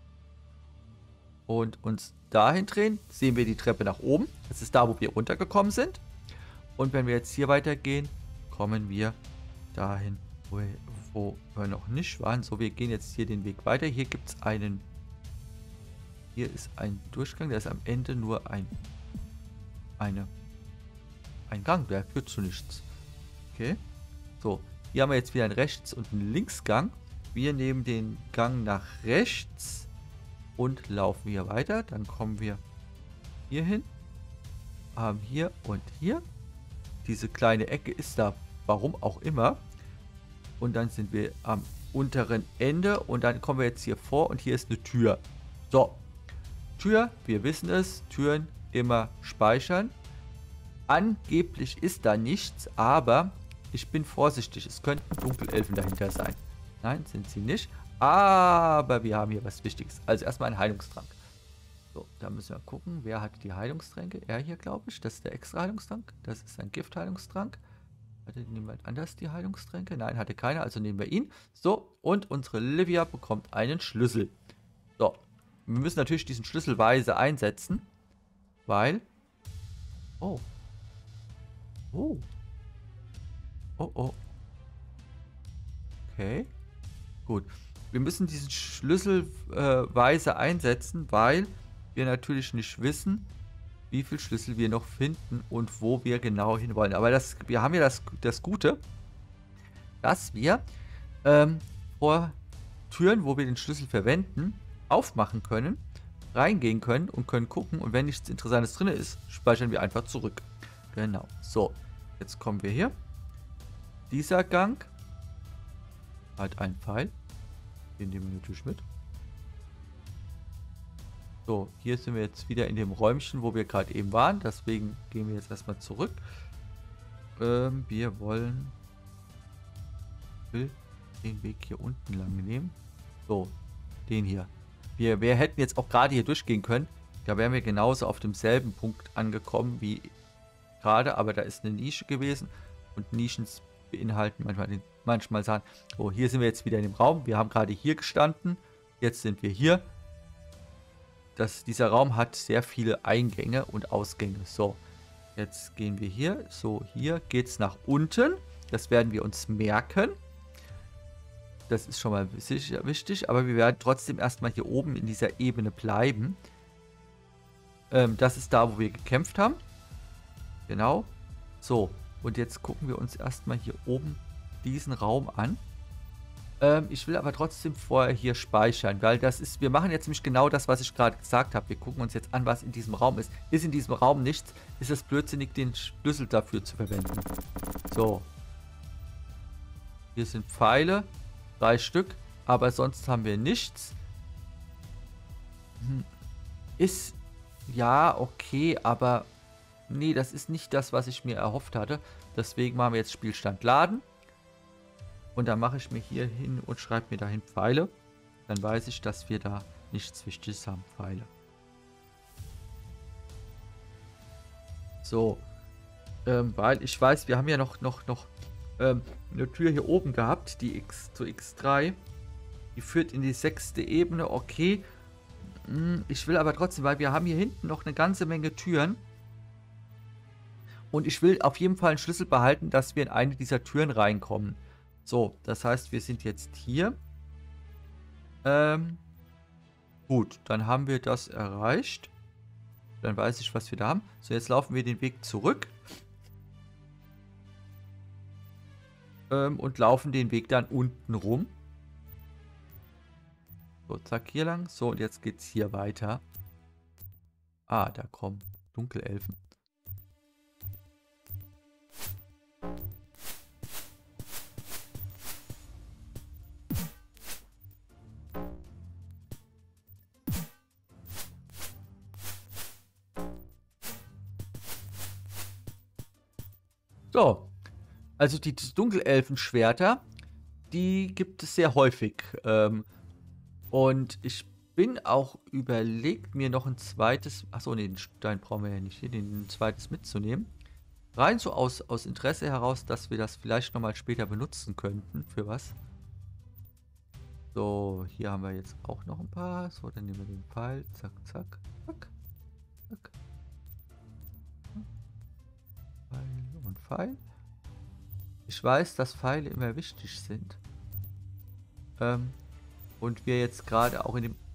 und uns dahin drehen, sehen wir die Treppe nach oben. Das ist da, wo wir runtergekommen sind. Und wenn wir jetzt hier weitergehen, kommen wir dahin, wo wir, wo wir noch nicht waren. So, wir gehen jetzt hier den Weg weiter. Hier gibt es einen... Hier ist ein Durchgang, der ist am Ende nur ein... Eine... Ein Gang, der führt zu nichts. Okay. So, hier haben wir jetzt wieder einen Rechts- und einen Linksgang. Wir nehmen den Gang nach rechts und laufen hier weiter. Dann kommen wir hier hin. Haben hier und hier. Diese kleine Ecke ist da, warum auch immer. Und dann sind wir am unteren Ende. Und dann kommen wir jetzt hier vor und hier ist eine Tür. So. Tür, wir wissen es. Türen immer speichern. Angeblich ist da nichts, aber ich bin vorsichtig. Es könnten Dunkelelfen dahinter sein. Nein, sind sie nicht. Aber wir haben hier was Wichtiges. Also erstmal ein Heilungstrank. So, da müssen wir gucken, wer hat die Heilungstränke? Er hier, glaube ich. Das ist der extra Heilungstrank. Das ist ein Gift-Heilungstrank. Hatte niemand anders die Heilungstränke? Nein, hatte keiner, also nehmen wir ihn. So, und unsere Livia bekommt einen Schlüssel. So, wir müssen natürlich diesen Schlüssel weise einsetzen, weil... Oh. Oh. Oh, oh. Okay. Gut. Wir müssen diesen Schlüssel äh, weise einsetzen, weil wir natürlich nicht wissen, wie viel Schlüssel wir noch finden und wo wir genau hinwollen. Aber das, wir haben ja das, das Gute, dass wir ähm, vor Türen, wo wir den Schlüssel verwenden, aufmachen können, reingehen können und können gucken. Und wenn nichts Interessantes drin ist, speichern wir einfach zurück. Genau. So, jetzt kommen wir hier. Dieser Gang hat einen Pfeil. Den nehmen wir natürlich mit. So, hier sind wir jetzt wieder in dem Räumchen, wo wir gerade eben waren. Deswegen gehen wir jetzt erstmal zurück. Ähm, wir wollen will den Weg hier unten lang nehmen. So, den hier. Wir, wir hätten jetzt auch gerade hier durchgehen können. Da wären wir genauso auf demselben Punkt angekommen wie gerade. Aber da ist eine Nische gewesen. Und Nischen beinhalten manchmal, den, manchmal sagen, oh, hier sind wir jetzt wieder in dem Raum. Wir haben gerade hier gestanden. Jetzt sind wir hier. Das, dieser Raum hat sehr viele Eingänge und Ausgänge. So, jetzt gehen wir hier. So, hier geht es nach unten. Das werden wir uns merken. Das ist schon mal sicher, wichtig. Aber wir werden trotzdem erstmal hier oben in dieser Ebene bleiben. Ähm, das ist da, wo wir gekämpft haben. Genau. So, und jetzt gucken wir uns erstmal hier oben diesen Raum an. Ähm, ich will aber trotzdem vorher hier speichern, weil das ist, wir machen jetzt nämlich genau das, was ich gerade gesagt habe. Wir gucken uns jetzt an, was in diesem Raum ist. Ist in diesem Raum nichts, ist es blödsinnig, den Schlüssel dafür zu verwenden. So. Hier sind Pfeile, drei Stück, aber sonst haben wir nichts. Hm. Ist, ja, okay, aber nee, das ist nicht das, was ich mir erhofft hatte. Deswegen machen wir jetzt Spielstand laden. Und dann mache ich mir hier hin und schreibe mir dahin Pfeile. Dann weiß ich, dass wir da nichts Wichtiges haben. Pfeile. So. Ähm, weil ich weiß, wir haben ja noch, noch, noch ähm, eine Tür hier oben gehabt, die X zu X drei. Die führt in die sechste Ebene. Okay. Hm, ich will aber trotzdem, weil wir haben hier hinten noch eine ganze Menge Türen. Und ich will auf jeden Fall einen Schlüssel behalten, dass wir in eine dieser Türen reinkommen. So, das heißt, wir sind jetzt hier. Ähm, gut, dann haben wir das erreicht. Dann weiß ich, was wir da haben. So, jetzt laufen wir den Weg zurück. Ähm, und laufen den Weg dann unten rum. So, zack, hier lang. So, und jetzt geht's hier weiter. Ah, da kommen Dunkelelfen. So, also die Dunkelelfenschwerter, die gibt es sehr häufig. Ähm, und ich bin auch überlegt, mir noch ein zweites, achso, nee, den Stein brauchen wir ja nicht hier, den ein zweites mitzunehmen. Rein so aus, aus Interesse heraus, dass wir das vielleicht nochmal später benutzen könnten. Für was? So, hier haben wir jetzt auch noch ein paar. So, dann nehmen wir den Pfeil. Zack, zack, zack, zack. Pfeil und Pfeil. Ich weiß, dass Pfeile immer wichtig sind. Ähm, und wir jetzt gerade auch in dem...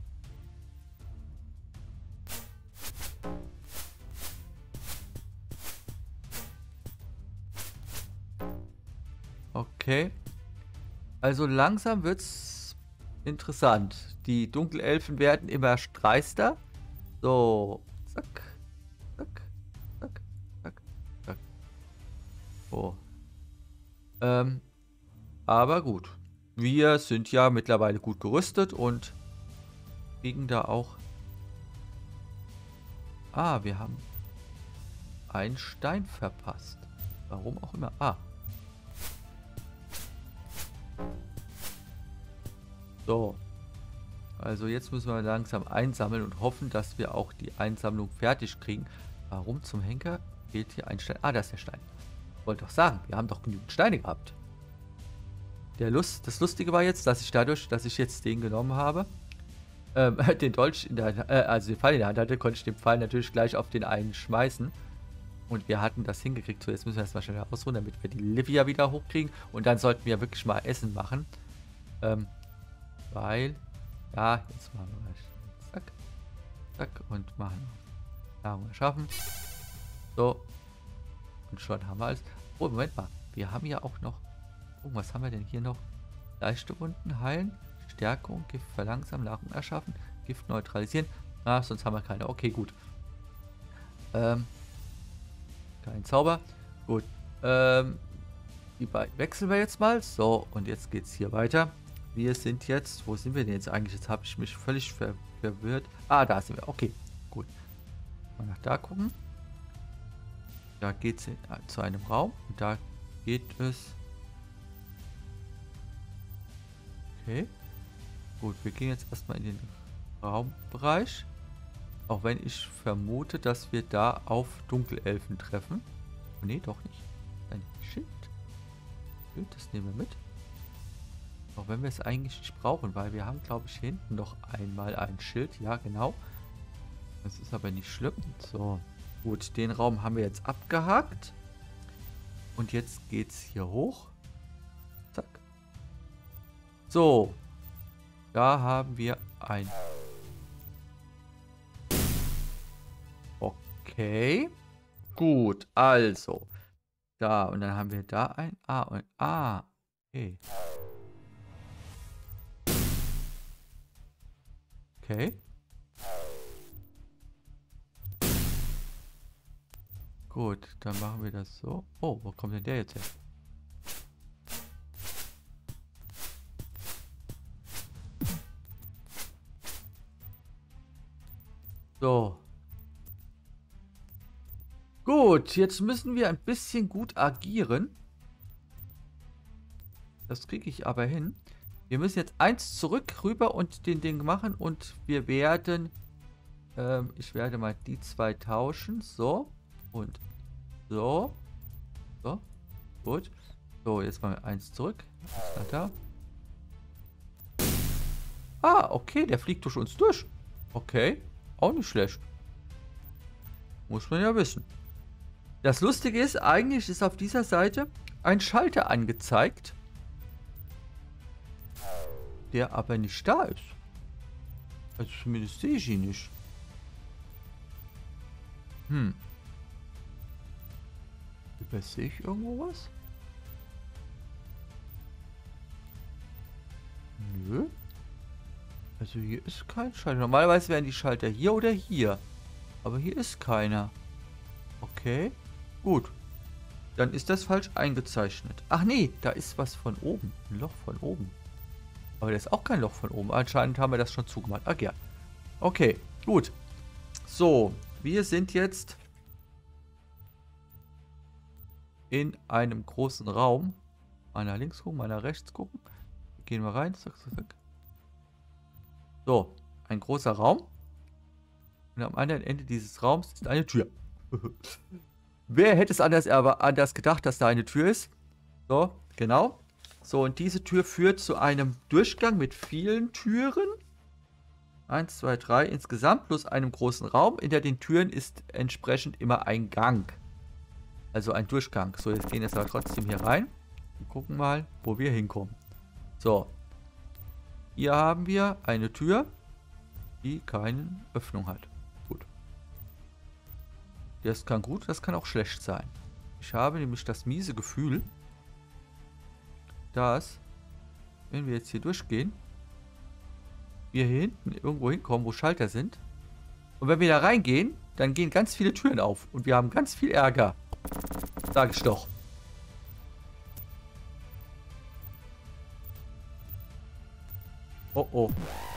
Okay. Also langsam wird es interessant. Die Dunkelelfen werden immer dreister. So, zack, zack, zack, zack, zack. Oh. Ähm, aber gut. Wir sind ja mittlerweile gut gerüstet und kriegen da auch... Ah, wir haben einen Stein verpasst. Warum auch immer. Ah. So. Also jetzt müssen wir langsam einsammeln und hoffen, dass wir auch die Einsammlung fertig kriegen. Warum zum Henker fehlt hier ein Stein? Ah, da ist der Stein. Ich wollte doch sagen, wir haben doch genügend Steine gehabt. Der Lust, das Lustige war jetzt, dass ich dadurch, dass ich jetzt den genommen habe, ähm, den Dolch in der, äh, also den Pfeil in der Hand hatte, konnte ich den Pfeil natürlich gleich auf den einen schmeißen. Und wir hatten das hingekriegt. So, jetzt müssen wir erstmal schnell ausruhen, damit wir die Livia wieder hochkriegen. Und dann sollten wir wirklich mal Essen machen. Ähm, weil, ja, jetzt machen wir mal zack, zack und machen Nahrung erschaffen. So. Und schon haben wir alles. Oh, Moment mal. Wir haben ja auch noch... Oh, was haben wir denn hier noch? Leichte Wunden heilen. Stärkung, Gift verlangsamen, Nahrung erschaffen, Gift neutralisieren. Ah, sonst haben wir keine. Okay, gut. Ähm, kein Zauber. Gut. Ähm, die beiden wechseln wir jetzt mal. So, und jetzt geht es hier weiter. Wir sind jetzt, wo sind wir denn jetzt eigentlich? Jetzt habe ich mich völlig ver verwirrt. Ah, da sind wir. Okay, gut. Mal nach da gucken. Da geht es zu einem Raum. Und da geht es... Okay. Gut, wir gehen jetzt erstmal in den Raumbereich. Auch wenn ich vermute, dass wir da auf Dunkelelfen treffen. Oh, nee, doch nicht. Ein Schild. Gut, das nehmen wir mit. Auch wenn wir es eigentlich nicht brauchen, weil wir haben, glaube ich, hier hinten noch einmal ein Schild. Ja, genau. Das ist aber nicht schlimm. So, gut, den Raum haben wir jetzt abgehakt. Und jetzt geht es hier hoch. Zack. So. Da haben wir ein... Okay. Gut, also. Da, und dann haben wir da ein A und A. Okay. Okay. Gut, dann machen wir das so. Oh, wo kommt denn der jetzt her? So. Gut, jetzt müssen wir ein bisschen gut agieren. Das kriege ich aber hin. Wir müssen jetzt eins zurück rüber und den Ding machen und wir werden, ähm, ich werde mal die zwei tauschen. So und so. So. Gut. So, jetzt mal eins zurück. Was ist da? Ah, okay, der fliegt durch uns durch. Okay, auch nicht schlecht. Muss man ja wissen. Das Lustige ist, eigentlich ist auf dieser Seite ein Schalter angezeigt, der aber nicht da ist. Also zumindest sehe ich ihn nicht. Hm. Übersehe ich irgendwo was? Nö. Also hier ist kein Schalter. Normalerweise wären die Schalter hier oder hier. Aber hier ist keiner. Okay. Gut. Dann ist das falsch eingezeichnet. Ach nee, da ist was von oben. Ein Loch von oben. Aber da ist auch kein Loch von oben. Anscheinend haben wir das schon zugemacht. Ach ja. Okay, gut. So, wir sind jetzt in einem großen Raum. Mal nach links gucken, mal nach rechts gucken. Gehen wir rein. Zack, zack, zack. So, ein großer Raum. Und am anderen Ende dieses Raums ist eine Tür. Wer hätte es anders, aber anders gedacht, dass da eine Tür ist? So, genau. So, und diese Tür führt zu einem Durchgang mit vielen Türen. Eins, zwei, drei insgesamt, plus einem großen Raum. Hinter den Türen ist entsprechend immer ein Gang. Also ein Durchgang. So, jetzt gehen wir jetzt aber trotzdem hier rein. Und gucken mal, wo wir hinkommen. So. Hier haben wir eine Tür, die keine Öffnung hat. Gut. Das kann gut, das kann auch schlecht sein. Ich habe nämlich das miese Gefühl, dass, wenn wir jetzt hier durchgehen, wir hier hinten irgendwo hinkommen, wo Schalter sind. Und wenn wir da reingehen, dann gehen ganz viele Türen auf. Und wir haben ganz viel Ärger. Sag ich doch. Oh oh.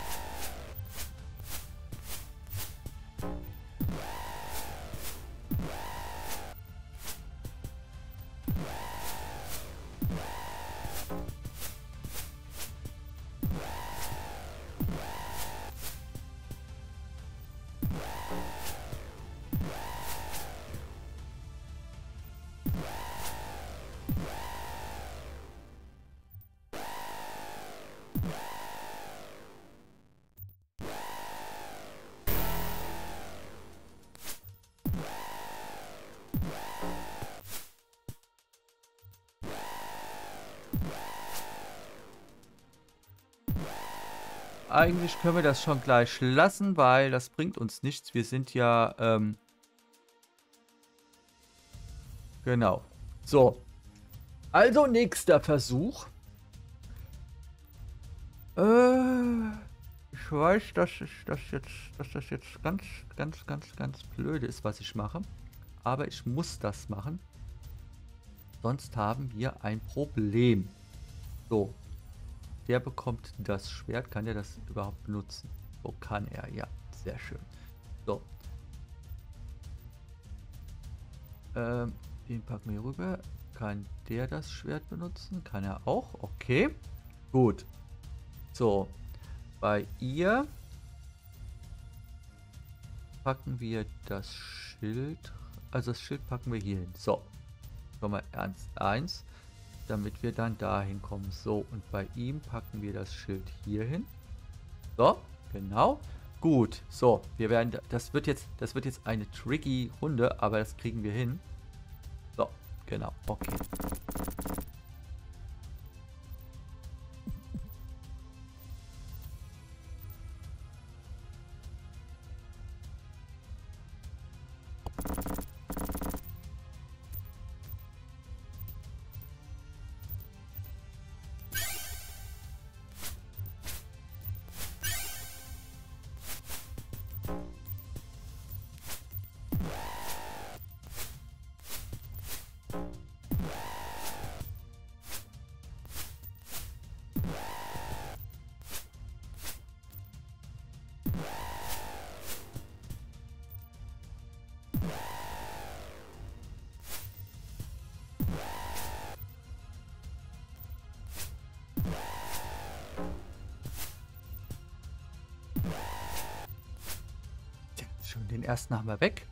Eigentlich können wir das schon gleich lassen, weil das bringt uns nichts. Wir sind ja, ähm... genau. So. Also nächster Versuch. Äh, ich weiß, dass ich das jetzt, dass das jetzt ganz, ganz, ganz, ganz blöde ist, was ich mache. Aber ich muss das machen. Sonst haben wir ein Problem. So. Der bekommt das Schwert. Kann der das überhaupt benutzen? So kann er, ja. Sehr schön. So. Ähm, den packen wir hier rüber. Kann der das Schwert benutzen? Kann er auch. Okay. Gut. So. Bei ihr packen wir das Schild. Also das Schild packen wir hier hin. So. Schon mal ernst. Eins. Damit wir dann dahin kommen. So. Und bei ihm packen wir das Schild hier hin. So. Genau. Gut. So. Wir werden. Das wird jetzt. Das wird jetzt eine tricky Runde. Aber das kriegen wir hin. So. Genau. Okay. Schon den ersten haben wir weg.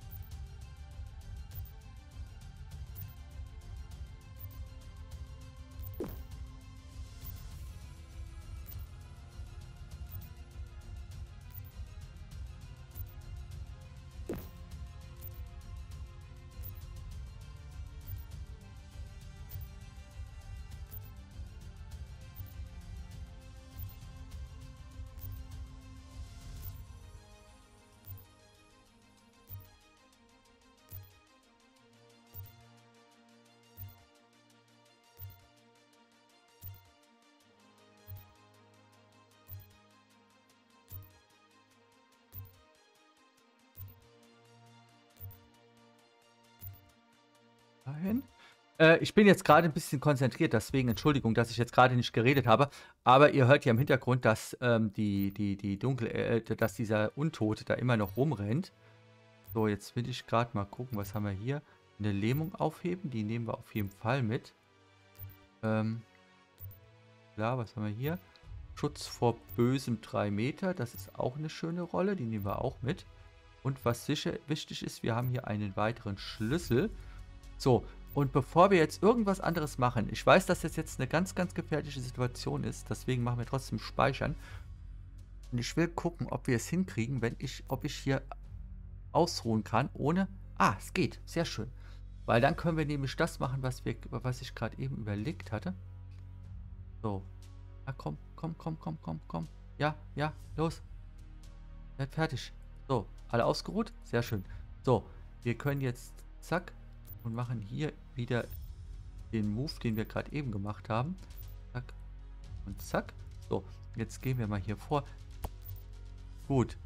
Dahin. Äh, ich bin jetzt gerade ein bisschen konzentriert, deswegen Entschuldigung, dass ich jetzt gerade nicht geredet habe. Aber ihr hört ja im Hintergrund, dass ähm, die, die, die Dunkel, äh, dass dieser Untote da immer noch rumrennt. So, jetzt will ich gerade mal gucken, was haben wir hier? Eine Lähmung aufheben, die nehmen wir auf jeden Fall mit. Ähm, klar, was haben wir hier? Schutz vor Bösem drei Meter, das ist auch eine schöne Rolle, die nehmen wir auch mit. Und was sicher wichtig ist, wir haben hier einen weiteren Schlüssel. So, und bevor wir jetzt irgendwas anderes machen, ich weiß, dass das jetzt eine ganz, ganz gefährliche Situation ist, deswegen machen wir trotzdem Speichern. Und ich will gucken, ob wir es hinkriegen, wenn ich, ob ich hier ausruhen kann, ohne... Ah, es geht, sehr schön. Weil dann können wir nämlich das machen, was, wir, was ich gerade eben überlegt hatte. So, ja, komm, komm, komm, komm, komm, komm. Ja, ja, los. Ja, fertig. So, alle ausgeruht, sehr schön. So, wir können jetzt, zack, und machen hier wieder den Move, den wir gerade eben gemacht haben. Zack und zack. So, jetzt gehen wir mal hier vor. Gut.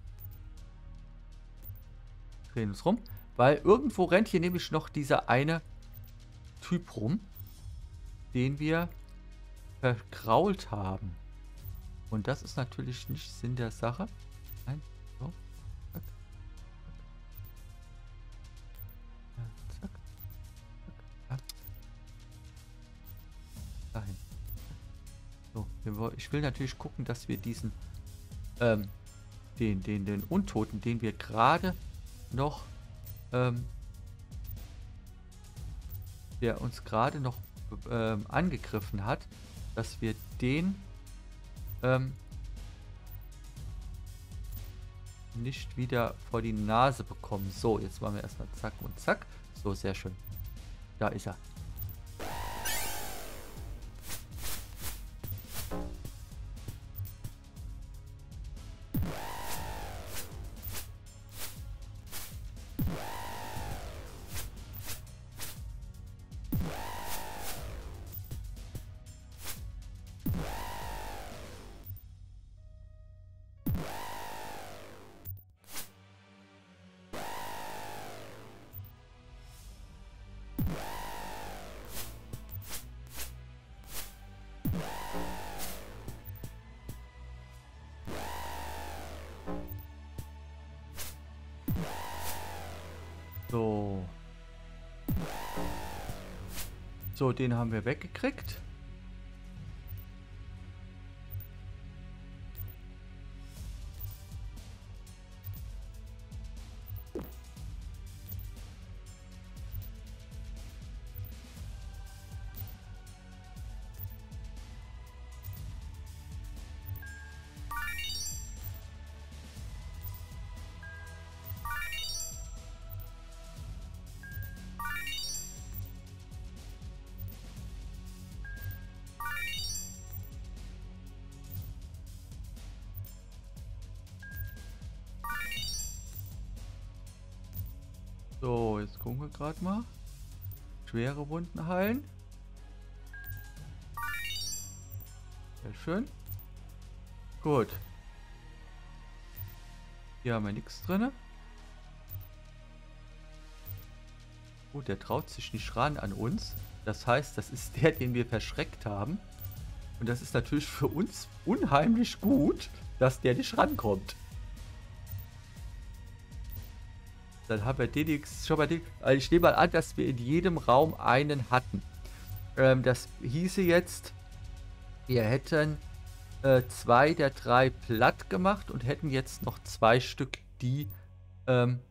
Drehen uns rum. Weil irgendwo rennt hier nämlich noch dieser eine Typ rum, den wir vergrault haben. Und das ist natürlich nicht Sinn der Sache. Nein, so. Zack. Zack. Dahin. So, ich will natürlich gucken, dass wir diesen, ähm, den, den, den Untoten, den wir gerade noch, ähm, der uns gerade noch ähm, angegriffen hat, dass wir den, ähm, nicht wieder vor die Nase bekommen. So, jetzt machen wir erstmal zack und zack. So, sehr schön. Da ist er. So, den haben wir weggekriegt. So, jetzt gucken wir gerade mal. Schwere Wunden heilen. Sehr schön. Gut. Hier haben wir nichts drin. Gut, der traut sich nicht ran an uns. Das heißt, das ist der, den wir verschreckt haben. Und das ist natürlich für uns unheimlich gut, dass der nicht rankommt. Dann haben wir den jetzt schon mal den. Also ich nehme mal an, dass wir in jedem Raum einen hatten. Ähm, das hieße jetzt, wir hätten äh, zwei der drei platt gemacht und hätten jetzt noch zwei Stück, die ähm,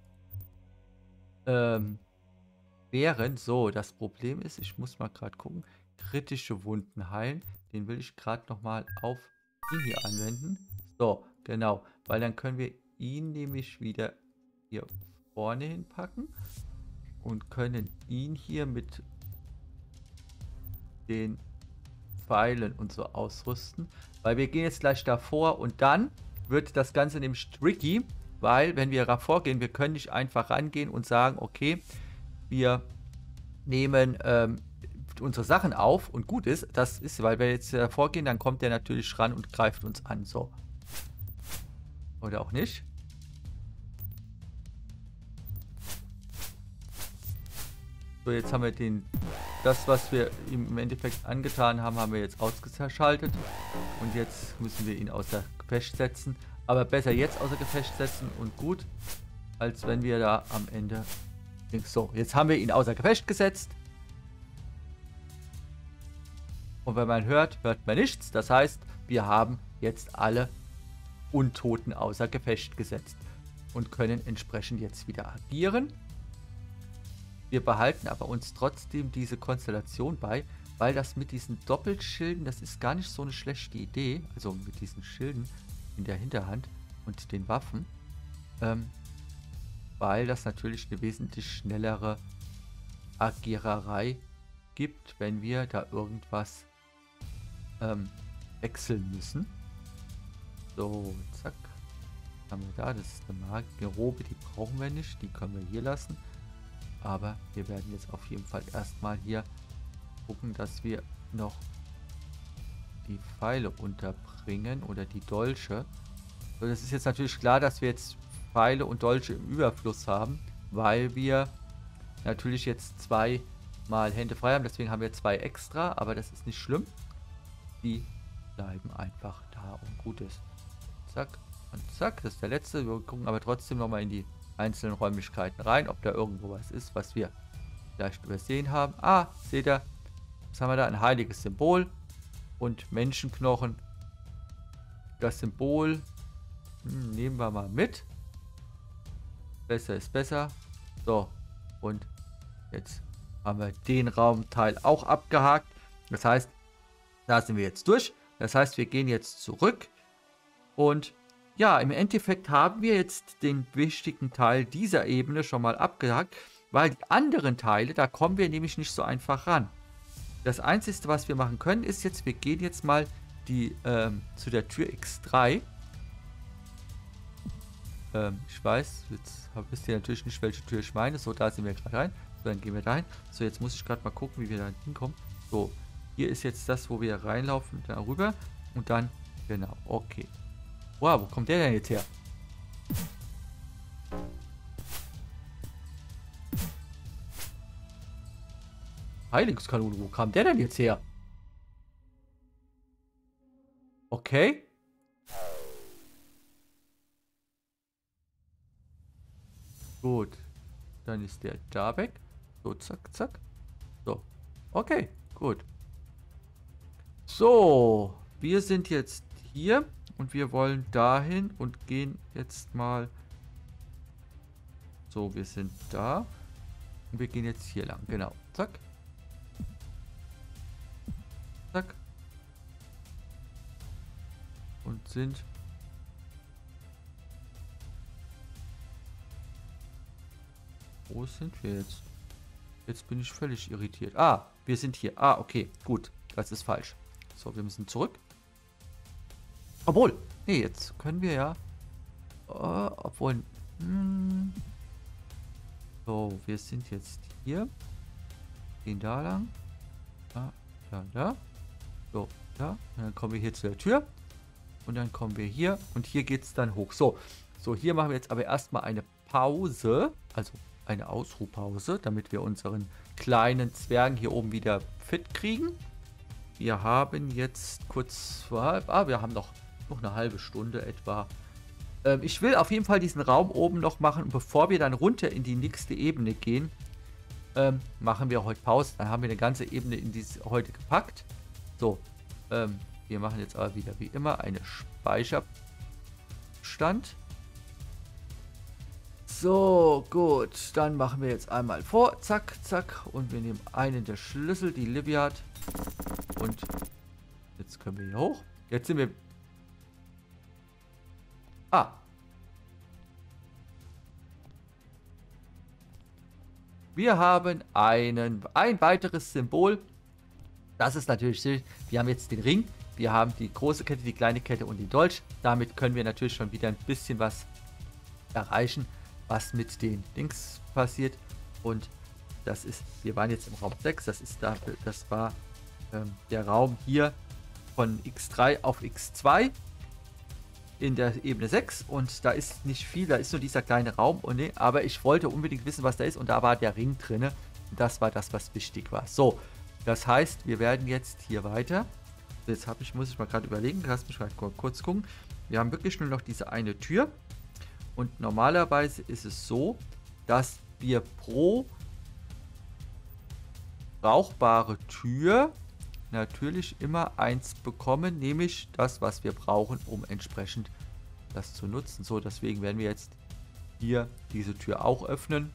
ähm, wären. So, das Problem ist, ich muss mal gerade gucken, kritische Wunden heilen. Den will ich gerade nochmal auf ihn hier anwenden. So, genau, weil dann können wir ihn nämlich wieder hier vorne hinpacken und können ihn hier mit den Pfeilen und so ausrüsten, weil wir gehen jetzt gleich davor und dann wird das Ganze nämlich tricky, weil wenn wir davor gehen, wir können nicht einfach rangehen und sagen, okay, wir nehmen ähm, unsere Sachen auf und gut ist, das ist, weil wir jetzt davor gehen, dann kommt der natürlich ran und greift uns an, so. Oder auch nicht. So, jetzt haben wir den, das, was wir ihm im Endeffekt angetan haben, haben wir jetzt ausgeschaltet. Und jetzt müssen wir ihn außer Gefecht setzen. Aber besser jetzt außer Gefecht setzen und gut, als wenn wir da am Ende... So, jetzt haben wir ihn außer Gefecht gesetzt. Und wenn man hört, hört man nichts. Das heißt, wir haben jetzt alle Untoten außer Gefecht gesetzt. Und können entsprechend jetzt wieder agieren. Wir behalten aber uns trotzdem diese Konstellation bei, weil das mit diesen Doppelschilden, das ist gar nicht so eine schlechte Idee, also mit diesen Schilden in der Hinterhand und den Waffen, ähm, weil das natürlich eine wesentlich schnellere Agiererei gibt, wenn wir da irgendwas ähm, wechseln müssen. So, zack. Was haben wir da? Das ist eine Magie-Robe, die brauchen wir nicht, die können wir hier lassen. Aber wir werden jetzt auf jeden Fall erstmal hier gucken, dass wir noch die Pfeile unterbringen oder die Dolche. So, das ist jetzt natürlich klar, dass wir jetzt Pfeile und Dolche im Überfluss haben, weil wir natürlich jetzt zweimal Hände frei haben. Deswegen haben wir zwei extra, aber das ist nicht schlimm. Die bleiben einfach da und gut ist. Zack und zack, das ist der letzte. Wir gucken aber trotzdem nochmal in die einzelnen Räumlichkeiten rein, ob da irgendwo was ist, was wir vielleicht übersehen haben. Ah, seht ihr, was haben wir da? Ein heiliges Symbol und Menschenknochen. Das Symbol hm, nehmen wir mal mit. Besser ist besser. So, und jetzt haben wir den Raumteil auch abgehakt. Das heißt, da sind wir jetzt durch. Das heißt, wir gehen jetzt zurück und ja, im Endeffekt haben wir jetzt den wichtigen Teil dieser Ebene schon mal abgehakt, weil die anderen Teile, da kommen wir nämlich nicht so einfach ran. Das Einzige, was wir machen können, ist jetzt, wir gehen jetzt mal die, ähm, zu der Tür X drei. Ähm, ich weiß, jetzt wisst ihr natürlich nicht, welche Tür ich meine. So, da sind wir gerade rein. So, dann gehen wir da rein. So, jetzt muss ich gerade mal gucken, wie wir da hinkommen. So, hier ist jetzt das, wo wir reinlaufen, darüber. Und dann, genau, okay. Wow, wo kommt der denn jetzt her? Heilungskanone, wo kam der denn jetzt her? Okay. Gut. Dann ist der da weg. So, zack, zack. So. Okay, gut. So, wir sind jetzt hier und wir wollen dahin und gehen jetzt mal... So, wir sind da. Und wir gehen jetzt hier lang. Genau. Zack. Zack. Und sind... Wo sind wir jetzt? Jetzt bin ich völlig irritiert. Ah, wir sind hier. Ah, okay. Gut. Das ist falsch. So, wir müssen zurück. Obwohl. Nee, jetzt können wir ja... Oh, obwohl... Hm, so, wir sind jetzt hier. Gehen da lang. Da, da, da. So, da. Und dann kommen wir hier zu der Tür. Und dann kommen wir hier. Und hier geht es dann hoch. So, so, hier machen wir jetzt aber erstmal eine Pause. Also eine Ausruhpause, damit wir unseren kleinen Zwergen hier oben wieder fit kriegen. Wir haben jetzt kurz vor... Ah, wir haben noch, noch eine halbe Stunde etwa. Ähm, ich will auf jeden Fall diesen Raum oben noch machen. Und bevor wir dann runter in die nächste Ebene gehen, ähm, machen wir heute Pause. Dann haben wir eine ganze Ebene in diese heute gepackt. So, ähm, wir machen jetzt aber wieder wie immer eine Speicherstand. So, gut. Dann machen wir jetzt einmal vor. Zack, zack. Und wir nehmen einen der Schlüssel, die Livia. Und jetzt können wir hier hoch. Jetzt sind wir... Ah. Wir haben einen, ein weiteres Symbol. Das ist natürlich... Wir haben jetzt den Ring. Wir haben die große Kette, die kleine Kette und den Dolch. Damit können wir natürlich schon wieder ein bisschen was erreichen, was mit den Dings passiert. Und das ist, wir waren jetzt im Raum sechs, das ist dafür, das war ähm, der Raum hier von x drei auf x zwei in der Ebene sechs und da ist nicht viel, da ist nur dieser kleine Raum, und nee, aber ich wollte unbedingt wissen, was da ist, und da war der Ring drin und das war das, was wichtig war. So, das heißt, wir werden jetzt hier weiter. Jetzt habe ich, muss ich mal gerade überlegen, lass mich mal kurz gucken. Wir haben wirklich nur noch diese eine Tür. Und normalerweise ist es so, dass wir pro brauchbare Tür natürlich immer eins bekommen, nämlich das, was wir brauchen, um entsprechend das zu nutzen. So, deswegen werden wir jetzt hier diese Tür auch öffnen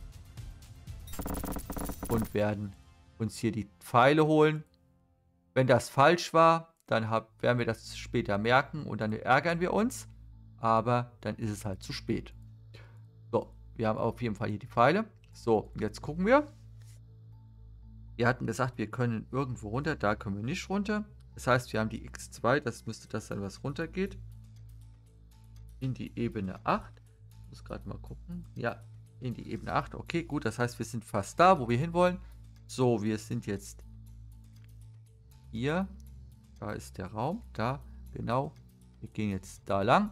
und werden uns hier die Pfeile holen. Wenn das falsch war, dann hab, werden wir das später merken und dann ärgern wir uns. Aber dann ist es halt zu spät. So, wir haben auf jeden Fall hier die Pfeile. So, jetzt gucken wir. Wir hatten gesagt, wir können irgendwo runter. Da können wir nicht runter. Das heißt, wir haben die x zwei. Das müsste das sein, was runtergeht. In die Ebene acht. Ich muss gerade mal gucken. Ja, in die Ebene acht. Okay, gut. Das heißt, wir sind fast da, wo wir hinwollen. So, wir sind jetzt hier. Da ist der Raum. Da, genau. Wir gehen jetzt da lang.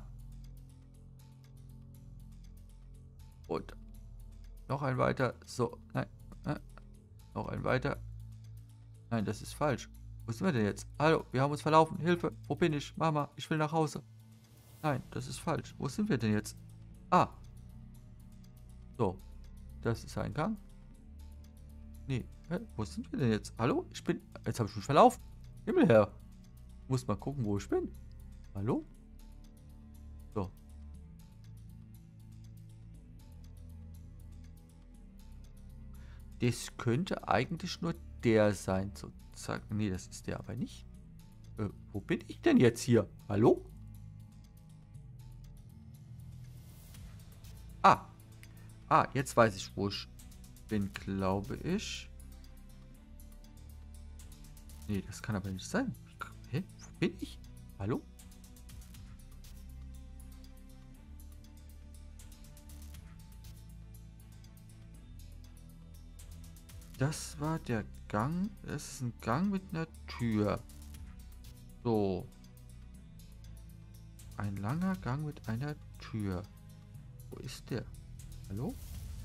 Und noch ein weiter. So, nein. Äh, noch ein weiter. Nein, das ist falsch. Wo sind wir denn jetzt? Hallo, wir haben uns verlaufen. Hilfe, wo bin ich? Mama, ich will nach Hause. Nein, das ist falsch. Wo sind wir denn jetzt? Ah. So, das ist ein Gang. Nee, hä? Wo sind wir denn jetzt? Hallo? Ich bin... Jetzt habe ich mich verlaufen. Himmel her. Muss mal gucken, wo ich bin. Hallo? So. Das könnte eigentlich nur der sein. So, zack. Nee, das ist der aber nicht. Äh, wo bin ich denn jetzt hier? Hallo? Ah. Ah, jetzt weiß ich, wo ich bin, glaube ich. Nee, das kann aber nicht sein. Hä? Wo bin ich? Hallo? Das war der Gang. Das ist ein Gang mit einer Tür. So. Ein langer Gang mit einer Tür. Wo ist der? Hallo?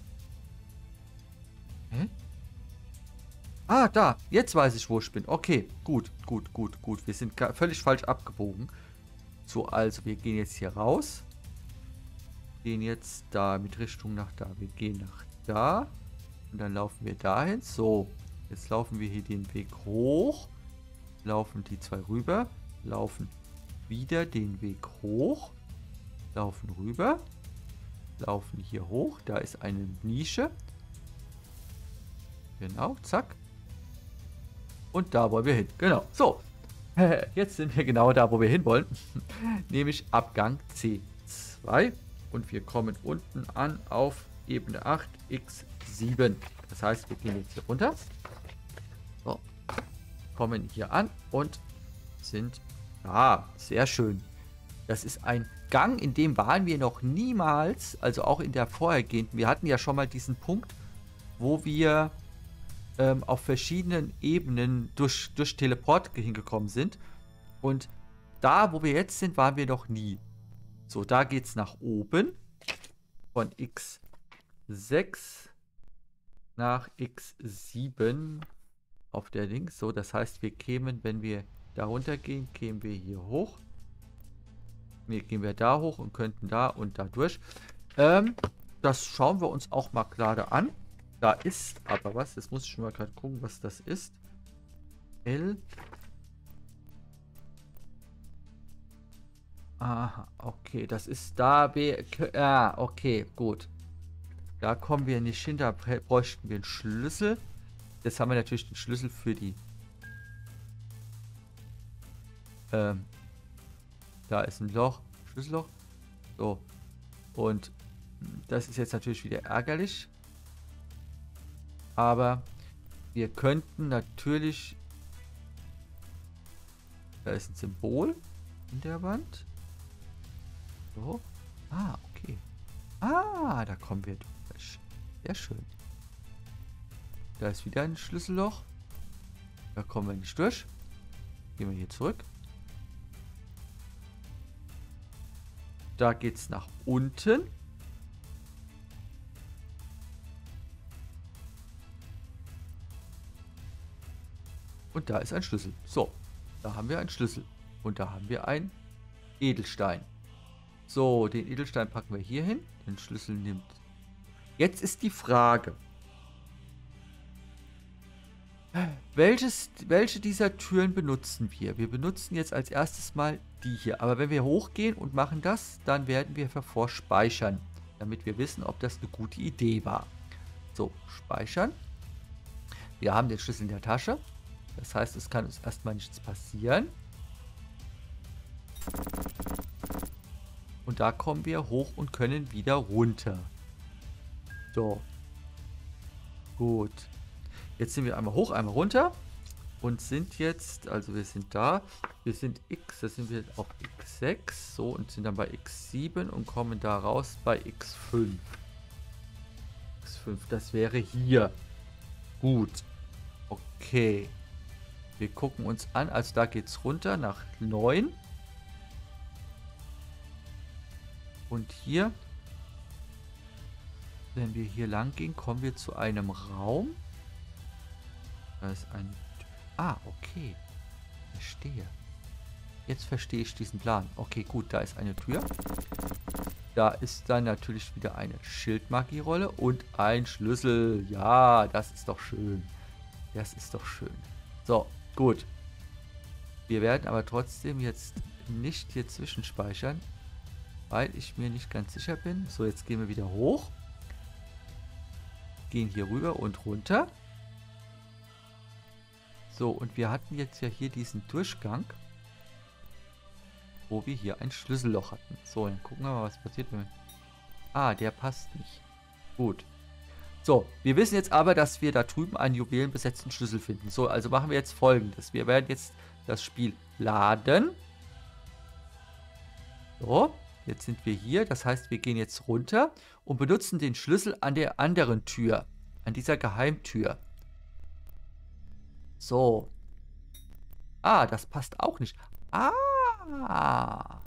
Hä? Ah, da. Jetzt weiß ich, wo ich bin. Okay, gut, gut, gut, gut. Wir sind völlig falsch abgebogen. So, also wir gehen jetzt hier raus. Gehen jetzt da mit Richtung nach da. Wir gehen nach da. Und dann laufen wir dahin. So. Jetzt laufen wir hier den Weg hoch. Laufen die zwei rüber. Laufen wieder den Weg hoch. Laufen rüber. Laufen hier hoch. Da ist eine Nische. Genau, zack. Und da wollen wir hin. Genau, so. Jetzt sind wir genau da, wo wir hinwollen. Nämlich Abgang C zwei. Und wir kommen unten an auf Ebene acht x sieben. Das heißt, wir gehen jetzt hier runter. So. Kommen hier an und sind da. Sehr schön. Das ist ein Gang, in dem waren wir noch niemals, also auch in der vorhergehenden. Wir hatten ja schon mal diesen Punkt, wo wir ähm, auf verschiedenen Ebenen durch, durch Teleport hingekommen sind. Und da, wo wir jetzt sind, waren wir noch nie. So, da geht es nach oben. Von x sechs nach x sieben auf der Links. So, das heißt, wir kämen, wenn wir da runter gehen, kämen wir hier hoch. Ne, gehen wir da hoch und könnten da und da durch. Ähm, das schauen wir uns auch mal gerade an. Da ist aber was. Jetzt muss ich schon mal gerade gucken, was das ist. L. Aha, okay. Das ist da. B. Ah, okay, gut. Da kommen wir nicht hin. Da bräuchten wir einen Schlüssel. Jetzt haben wir natürlich den Schlüssel für die. Ähm. Da ist ein Loch. Schlüsselloch. So. Und das ist jetzt natürlich wieder ärgerlich. Aber wir könnten natürlich. Da ist ein Symbol in der Wand. So. Ah, okay. Ah, da kommen wir durch. Sehr schön. Da ist wieder ein Schlüsselloch. Da kommen wir nicht durch. Gehen wir hier zurück. Da geht es nach unten. Und da ist ein Schlüssel. So, da haben wir einen Schlüssel. Und da haben wir einen Edelstein. So, den Edelstein packen wir hier hin. Den Schlüssel nimmt. Jetzt ist die Frage. Welches, welche dieser Türen benutzen wir? Wir benutzen jetzt als erstes mal die hier. Aber wenn wir hochgehen und machen das, dann werden wir davor speichern. Damit wir wissen, ob das eine gute Idee war. So, speichern. Wir haben den Schlüssel in der Tasche. Das heißt, es kann uns erstmal nichts passieren. Und da kommen wir hoch und können wieder runter. So. Gut. Jetzt sind wir einmal hoch, einmal runter. Und sind jetzt, also wir sind da. Wir sind x, da sind wir auf x sechs. So, und sind dann bei x sieben und kommen da raus bei x fünf. x fünf, das wäre hier. Gut. Okay. Wir gucken uns an, also da geht es runter nach neun. Und hier, wenn wir hier lang gehen, kommen wir zu einem Raum. Da ist ein... Ah, okay. Verstehe. Jetzt verstehe ich diesen Plan. Okay, gut, da ist eine Tür. Da ist dann natürlich wieder eine Schildmagie-Rolle und ein Schlüssel. Ja, das ist doch schön. Das ist doch schön. So, gut. Wir werden aber trotzdem jetzt nicht hier zwischenspeichern, weil ich mir nicht ganz sicher bin. So, jetzt gehen wir wieder hoch. Gehen hier rüber und runter. So, und wir hatten jetzt ja hier diesen Durchgang, wo wir hier ein Schlüsselloch hatten. So, dann gucken wir mal, was passiert, wenn wir... Ah, der passt nicht. Gut. So, wir wissen jetzt aber, dass wir da drüben einen juwelenbesetzten Schlüssel finden. So, also machen wir jetzt Folgendes. Wir werden jetzt das Spiel laden. So, jetzt sind wir hier. Das heißt, wir gehen jetzt runter und benutzen den Schlüssel an der anderen Tür. An dieser Geheimtür. So. Ah, das passt auch nicht. Ah.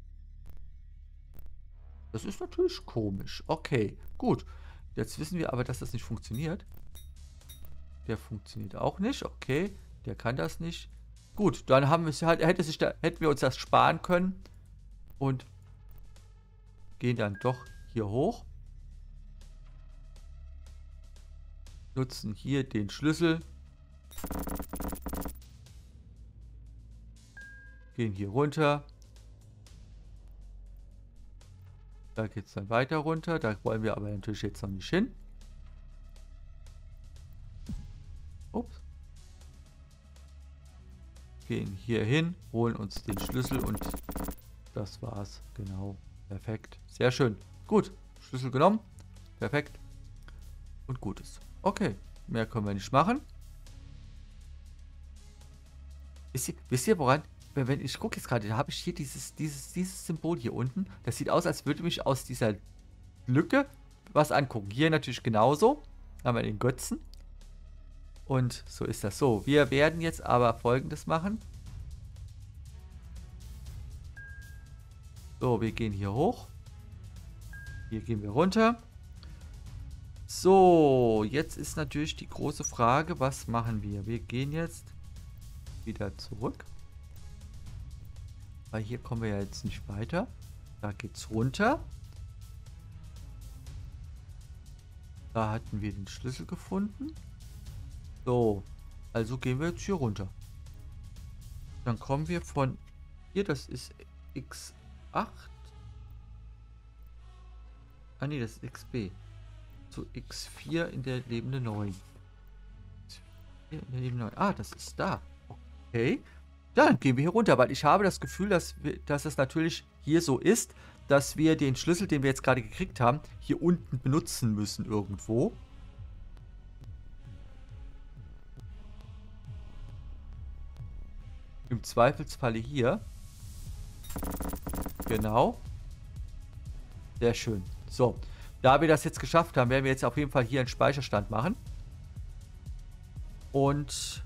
Das ist natürlich komisch. Okay, gut. Jetzt wissen wir aber, dass das nicht funktioniert. Der funktioniert auch nicht. Okay, der kann das nicht. Gut, dann haben wir es halt, hätte sich da, hätten wir uns das sparen können. Und gehen dann doch hier hoch. Nutzen hier den Schlüssel Gehen hier runter. Da geht es dann weiter runter. Da wollen wir aber natürlich jetzt noch nicht hin. Ups. Gehen hier hin, holen uns den Schlüssel und das war's. Genau. Perfekt. Sehr schön. Gut. Schlüssel genommen. Perfekt. Und gut ist. Okay. Mehr können wir nicht machen. Wisst ihr, wisst ihr woran? Wenn ich gucke jetzt gerade, da habe ich hier dieses, dieses, dieses Symbol hier unten. Das sieht aus, als würde mich aus dieser Lücke was angucken. Hier natürlich genauso. Haben wir den Götzen. Und so ist das so. Wir werden jetzt aber Folgendes machen. So, wir gehen hier hoch. Hier gehen wir runter. So, jetzt ist natürlich die große Frage, was machen wir? Wir gehen jetzt wieder zurück. Weil hier kommen wir ja jetzt nicht weiter. Da geht's runter. Da hatten wir den Schlüssel gefunden. So, also gehen wir jetzt hier runter. Dann kommen wir von hier, das ist X acht. Ah ne, das ist X B. Zu X vier in der Lebende neun. Hier in der Lebende neun. Ah, das ist da. Okay. Ja, dann gehen wir hier runter, weil ich habe das Gefühl, dass, wir, dass es natürlich hier so ist, dass wir den Schlüssel, den wir jetzt gerade gekriegt haben, hier unten benutzen müssen irgendwo. Im Zweifelsfalle hier. Genau. Sehr schön. So, da wir das jetzt geschafft haben, werden wir jetzt auf jeden Fall hier einen Speicherstand machen. Und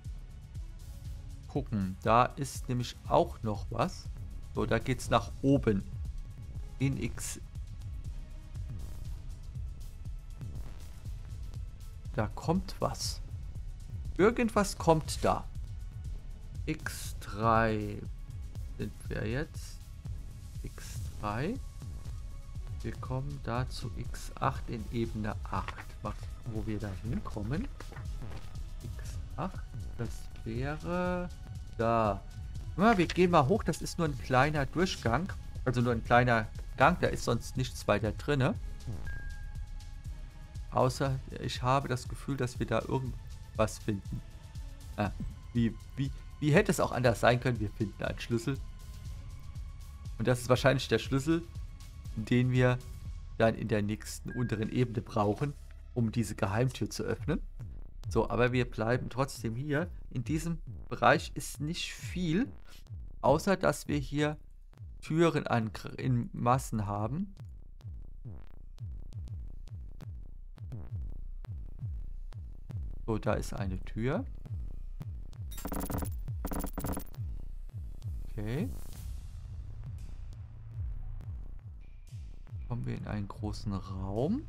gucken. Da ist nämlich auch noch was. So, da geht es nach oben. In X. Da kommt was. Irgendwas kommt da. X drei sind wir jetzt. X drei. Wir kommen da zu X acht in Ebene acht. Wo wir da hinkommen. X acht. Das wäre da. Ja, wir gehen mal hoch. Das ist nur ein kleiner Durchgang. Also nur ein kleiner Gang. Da ist sonst nichts weiter drin. Außer ich habe das Gefühl, dass wir da irgendwas finden. Ah, wie, wie, wie hätte es auch anders sein können? Wir finden einen Schlüssel. Und das ist wahrscheinlich der Schlüssel, den wir dann in der nächsten unteren Ebene brauchen, um diese Geheimtür zu öffnen. So, aber wir bleiben trotzdem hier. In diesem Bereich ist nicht viel, außer dass wir hier Türen an, in Massen haben. So, da ist eine Tür. Okay. Kommen wir in einen großen Raum.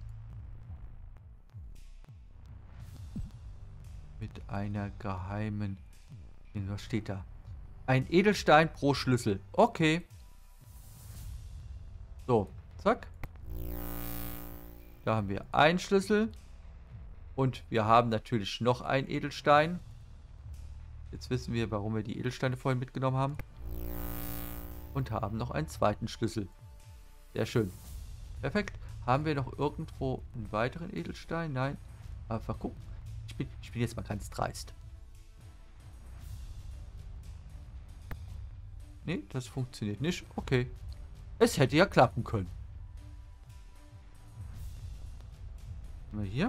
Mit einer geheimen... Was steht da? Ein Edelstein pro Schlüssel. Okay. So, zack. Da haben wir einen Schlüssel. Und wir haben natürlich noch einen Edelstein. Jetzt wissen wir, warum wir die Edelsteine vorhin mitgenommen haben. Und haben noch einen zweiten Schlüssel. Sehr schön. Perfekt. Haben wir noch irgendwo einen weiteren Edelstein? Nein. Aber gucken. Ich bin, ich bin jetzt mal ganz dreist. Nee, das funktioniert nicht. Okay. Es hätte ja klappen können. Mal hier.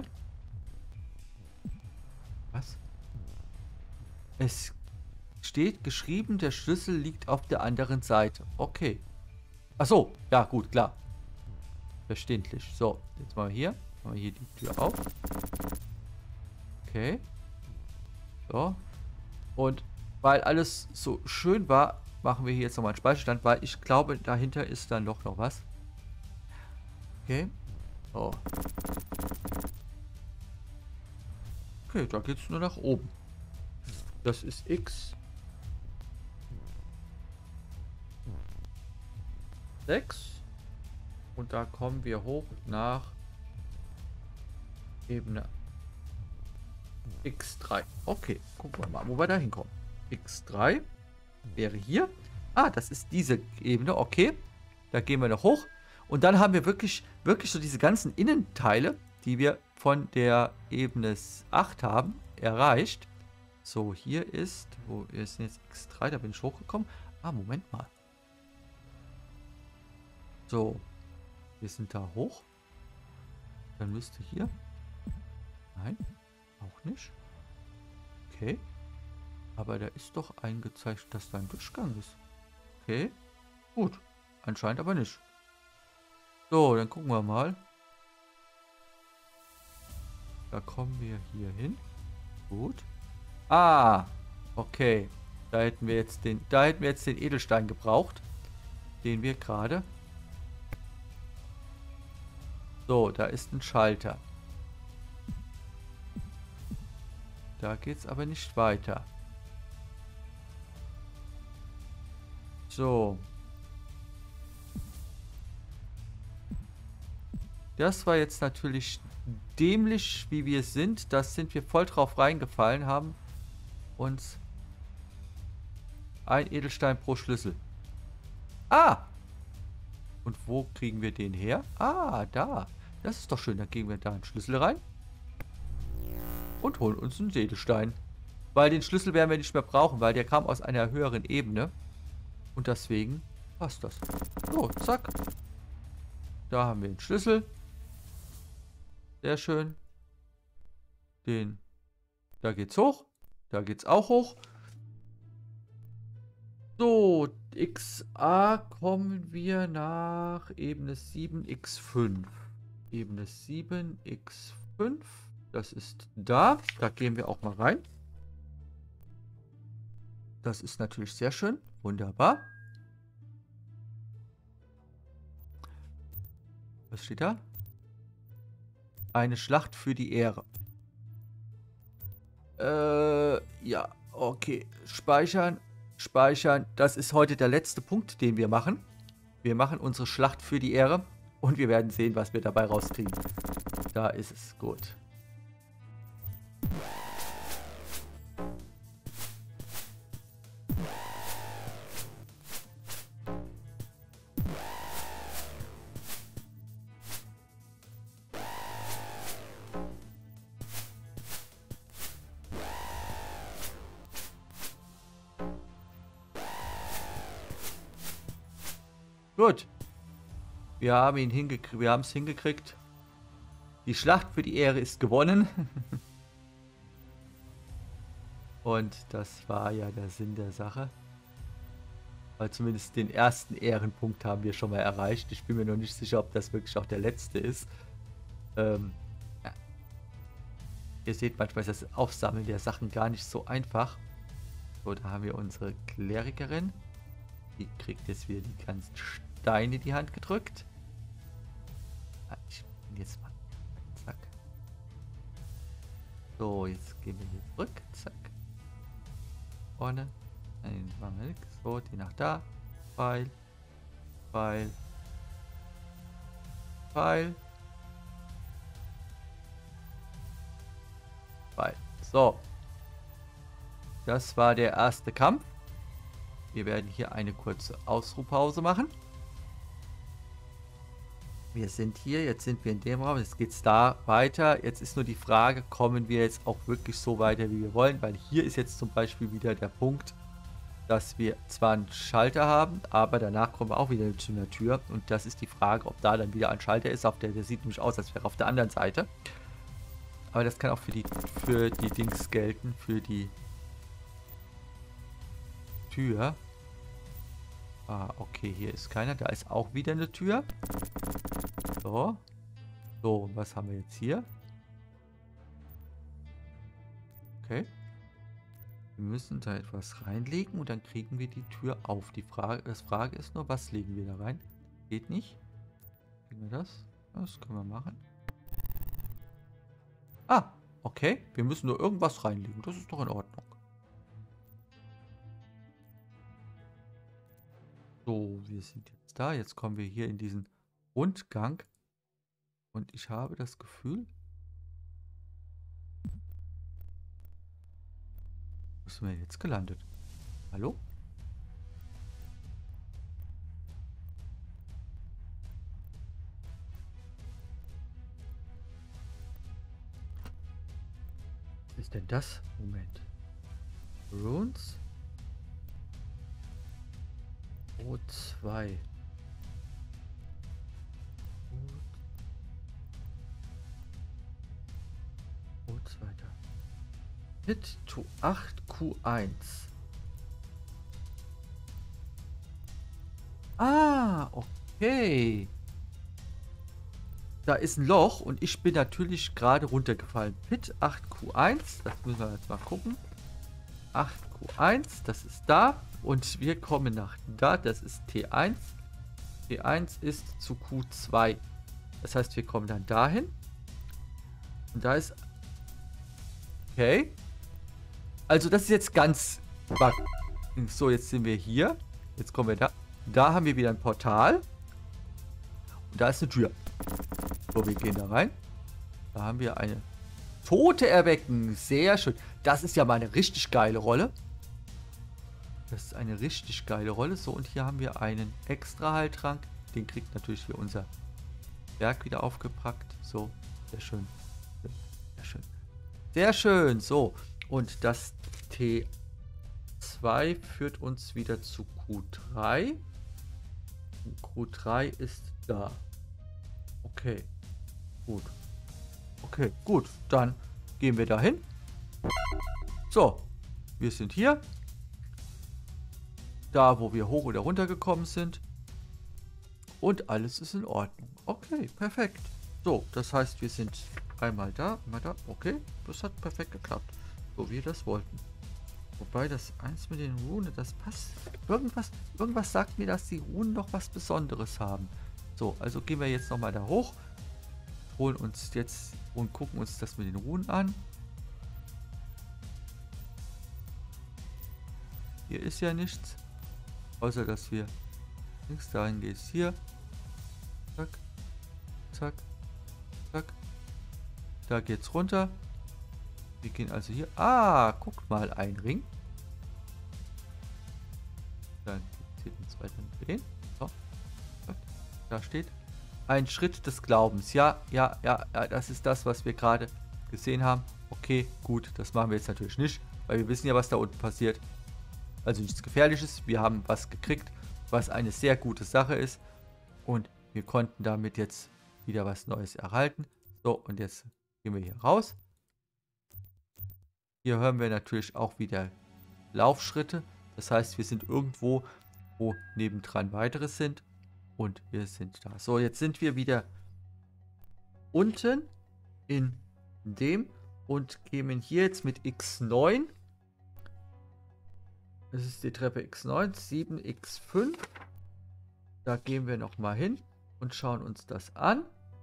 Was? Es steht geschrieben, der Schlüssel liegt auf der anderen Seite. Okay. Ach so. Ja, gut, klar. Verständlich. So, jetzt mal hier. Machen wir hier die Tür auf. Okay. So. Und weil alles so schön war, machen wir hier jetzt nochmal einen Speicherstand, weil ich glaube, dahinter ist dann doch noch was. Okay. So. Okay, da geht es nur nach oben. Das ist X sechs. Und da kommen wir hoch nach Ebene X drei. Okay, gucken wir mal, wo wir da hinkommen. X drei wäre hier. Ah, das ist diese Ebene, okay. Da gehen wir noch hoch. Und dann haben wir wirklich, wirklich so diese ganzen Innenteile, die wir von der Ebene acht haben, erreicht. So, hier ist, wo ist denn jetzt X drei? Da bin ich hochgekommen. Ah, Moment mal. So, wir sind da hoch. Dann müsste hier... Nein, auch nicht. Okay. Aber da ist doch eingezeichnet, dass da ein Durchgang ist. Okay. Gut. Anscheinend aber nicht. So, dann gucken wir mal. Da kommen wir hier hin. Gut. Ah. Okay. Da hätten wir jetzt den, da hätten wir jetzt den Edelstein gebraucht. Den wir gerade... So, da ist ein Schalter. Da geht es aber nicht weiter. So. Das war jetzt natürlich dämlich, wie wir sind. Das sind wir voll drauf reingefallen, haben uns ein Edelstein pro Schlüssel. Ah! Und wo kriegen wir den her? Ah, da. Das ist doch schön. Dann geben wir da einen Schlüssel rein. Und holen uns einen Edelstein. Weil den Schlüssel werden wir nicht mehr brauchen, weil der kam aus einer höheren Ebene. Und deswegen passt das. So, zack. Da haben wir den Schlüssel. Sehr schön. Den. Da geht's hoch. Da geht's auch hoch. So, X A kommen wir nach Ebene sieben, X fünf. Ebene sieben, X fünf. Das ist da. Da gehen wir auch mal rein. Das ist natürlich sehr schön. Wunderbar. Was steht da? Eine Schlacht für die Ehre. Äh, ja, okay. Speichern, speichern. Das ist heute der letzte Punkt, den wir machen. Wir machen unsere Schlacht für die Ehre. Und wir werden sehen, was wir dabei rauskriegen. Da ist es. Gut. Gut. Wir haben ihn hingekriegt. Wir haben es hingekriegt. Die Schlacht für die Ehre ist gewonnen. Und das war ja der Sinn der Sache. Weil zumindest den ersten Ehrenpunkt haben wir schon mal erreicht. Ich bin mir noch nicht sicher, ob das wirklich auch der letzte ist. Ähm, ja. Ihr seht, manchmal ist das Aufsammeln der Sachen gar nicht so einfach. So, da haben wir unsere Klerikerin. Die kriegt jetzt wieder die ganzen Steine in die Hand gedrückt. Ich bin jetzt mal. Zack. So, jetzt gehen wir hier zurück. Zack. Vorne. Nein, machen wir nichts. So, die nach da. Pfeil. Pfeil. Pfeil. Pfeil. So. Das war der erste Kampf. Wir werden hier eine kurze Ausruhpause machen. Wir sind hier, jetzt sind wir in dem Raum, jetzt geht es da weiter. Jetzt ist nur die Frage, kommen wir jetzt auch wirklich so weiter, wie wir wollen? Weil hier ist jetzt zum Beispiel wieder der Punkt, dass wir zwar einen Schalter haben, aber danach kommen wir auch wieder zu einer Tür. Und das ist die Frage, ob da dann wieder ein Schalter ist. Auf der, der sieht nämlich aus, als wäre auf der anderen Seite. Aber das kann auch für die, für die Dings gelten, für die Tür. Ah, okay, hier ist keiner. Da ist auch wieder eine Tür. So. So, was haben wir jetzt hier? Okay. Wir müssen da etwas reinlegen und dann kriegen wir die Tür auf. Die Frage, das Frage ist nur, was legen wir da rein? Geht nicht. Kriegen wir das? Das können wir machen. Ah, okay. Wir müssen nur irgendwas reinlegen. Das ist doch in Ordnung. So, wir sind jetzt da. Jetzt kommen wir hier in diesen Rundgang. Und ich habe das Gefühl, Wo sind wir jetzt gelandet? Hallo? Was ist denn das? Moment. Runes? O zwei. O zwei da. Hit to acht Q eins. Ah, okay. Da ist ein Loch und ich bin natürlich gerade runtergefallen. Pit acht Q eins, das müssen wir jetzt mal gucken. acht Q eins, das ist da. Und wir kommen nach da, das ist T eins. T eins ist zu Q zwei. Das heißt, wir kommen dann dahin. Und da ist... Okay. Also das ist jetzt ganz... So, jetzt sind wir hier. Jetzt kommen wir da. Da haben wir wieder ein Portal. Und da ist eine Tür. So, wir gehen da rein. Da haben wir eine Tote erwecken. Sehr schön. Das ist ja mal eine richtig geile Rolle. Das ist eine richtig geile Rolle. So, und hier haben wir einen extra Heiltrank. Den kriegt natürlich hier unser Berg wieder aufgepackt. So, sehr schön. Sehr schön. Sehr schön. So, und das T zwei führt uns wieder zu Q drei. Und Q drei ist da. Okay. Gut. Okay, gut. Dann gehen wir dahin. So. Wir sind hier. Da, wo wir hoch oder runter gekommen sind. Und alles ist in Ordnung. Okay, perfekt. So, das heißt, wir sind einmal da, einmal da. Okay, das hat perfekt geklappt. So, wie wir das wollten. Wobei das eins mit den Runen, das passt. Irgendwas, irgendwas sagt mir, dass die Runen noch was Besonderes haben. So, also gehen wir jetzt nochmal da hoch. Holen uns jetzt und gucken uns das mit den Runen an. Hier ist ja nichts. Außer, dass wir links dahin gehen. Hier. Zack. Zack. Zack. Da geht's runter. Wir gehen also hier. Ah, guckt mal, ein Ring. Dann zählt uns weiter den. So. Da steht. Ein Schritt des Glaubens. Ja, ja, ja, ja, das ist das, was wir gerade gesehen haben. Okay, gut, das machen wir jetzt natürlich nicht, weil wir wissen ja, was da unten passiert. Also nichts Gefährliches. Wir haben was gekriegt, was eine sehr gute Sache ist. Und wir konnten damit jetzt wieder was Neues erhalten. So, und jetzt gehen wir hier raus. Hier hören wir natürlich auch wieder Laufschritte. Das heißt, wir sind irgendwo, wo nebendran weitere sind. Und wir sind da. So, jetzt sind wir wieder unten in dem und gehen hier jetzt mit X neun. Das ist die Treppe X neun, sieben, X fünf. Da gehen wir nochmal hin und schauen uns das an.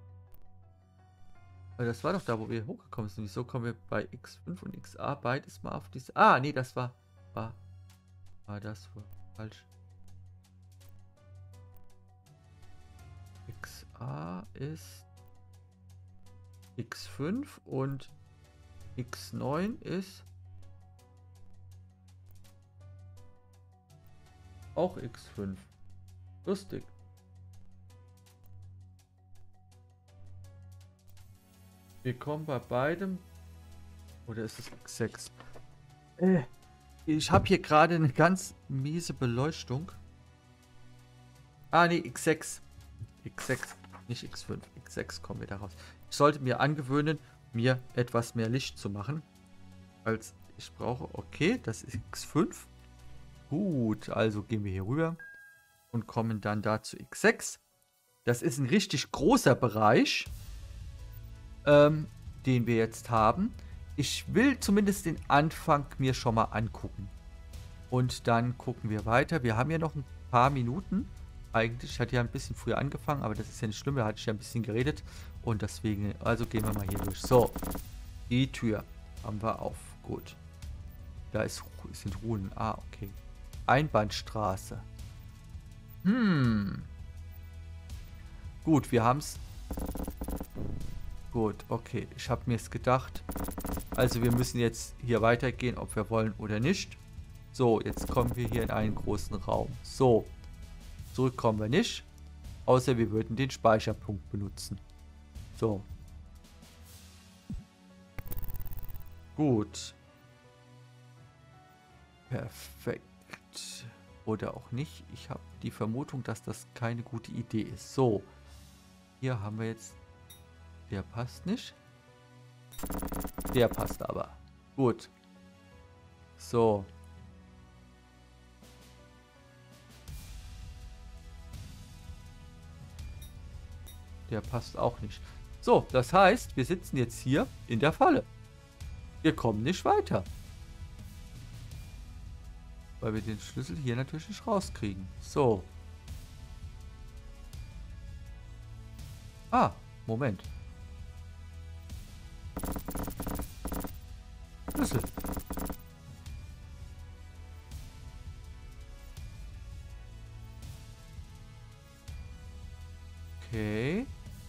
Weil das war doch da, wo wir hochgekommen sind. Wieso kommen wir bei X fünf und X A beides mal auf diese... Ah, nee, das war... War, war das war falsch. X A ist X fünf und X neun ist auch X fünf. Lustig. Wir kommen bei beidem. Oder ist es X sechs? Äh, ich habe hier gerade eine ganz miese Beleuchtung. Ah, nee, X sechs. X sechs, nicht X fünf. X sechs kommen wir da raus. Ich sollte mir angewöhnen, mir etwas mehr Licht zu machen, als ich brauche. Okay, das ist X fünf. Gut, also gehen wir hier rüber und kommen dann da zu X sechs. Das ist ein richtig großer Bereich, ähm, den wir jetzt haben. Ich will zumindest den Anfang mir schon mal angucken. Und dann gucken wir weiter. Wir haben ja noch ein paar Minuten. Eigentlich, ich hatte ja ein bisschen früher angefangen, aber das ist ja nicht schlimm, da hatte ich ja ein bisschen geredet. Und deswegen, also gehen wir mal hier durch. So, die Tür haben wir auf. Gut. Da ist, sind Runen. Ah, okay. Einbahnstraße. Hm. Gut, wir haben es. Gut, okay. Ich habe mir es gedacht. Also wir müssen jetzt hier weitergehen, ob wir wollen oder nicht. So, jetzt kommen wir hier in einen großen Raum. So, zurück kommen wir nicht. Außer wir würden den Speicherpunkt benutzen. So. Gut. Perfekt. Oder auch nicht. Ich habe die Vermutung, dass das keine gute Idee ist. So. Hier haben wir jetzt... Der passt nicht. Der passt aber. Gut. So. Der passt auch nicht. So, das heißt, wir sitzen jetzt hier in der Falle. Wir kommen nicht weiter. Weil wir den Schlüssel hier natürlich nicht rauskriegen. So. Ah, Moment. Schlüssel. Okay.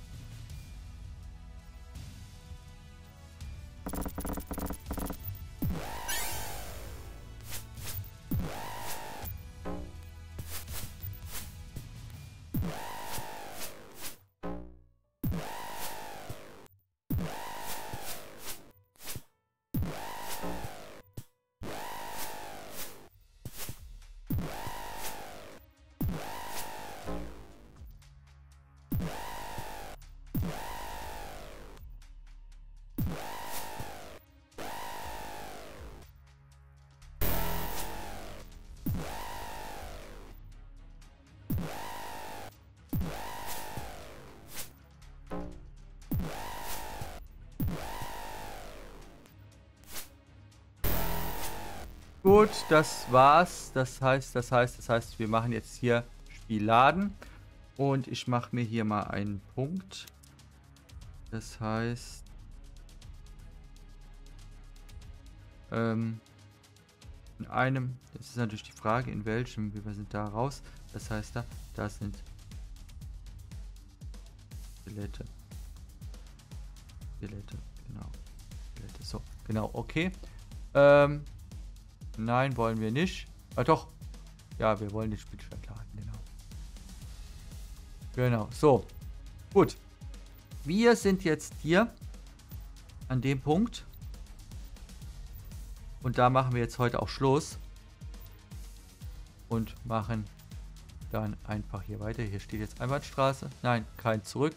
Gut, das war's. Das heißt, das heißt, das heißt, wir machen jetzt hier Spiel laden. Und ich mache mir hier mal einen Punkt. Das heißt... Ähm, in einem... Das ist natürlich die Frage, in welchem. Wir sind da raus. Das heißt, da, da sind... Skelette. Skelette, genau. Skelette, so, genau, okay. Ähm... Nein, wollen wir nicht. Ah, doch. Ja, wir wollen den Spielstand laden, genau. Genau, so. Gut. Wir sind jetzt hier an dem Punkt. Und da machen wir jetzt heute auch Schluss. Und machen dann einfach hier weiter. Hier steht jetzt Einbahnstraße. Nein, kein Zurück.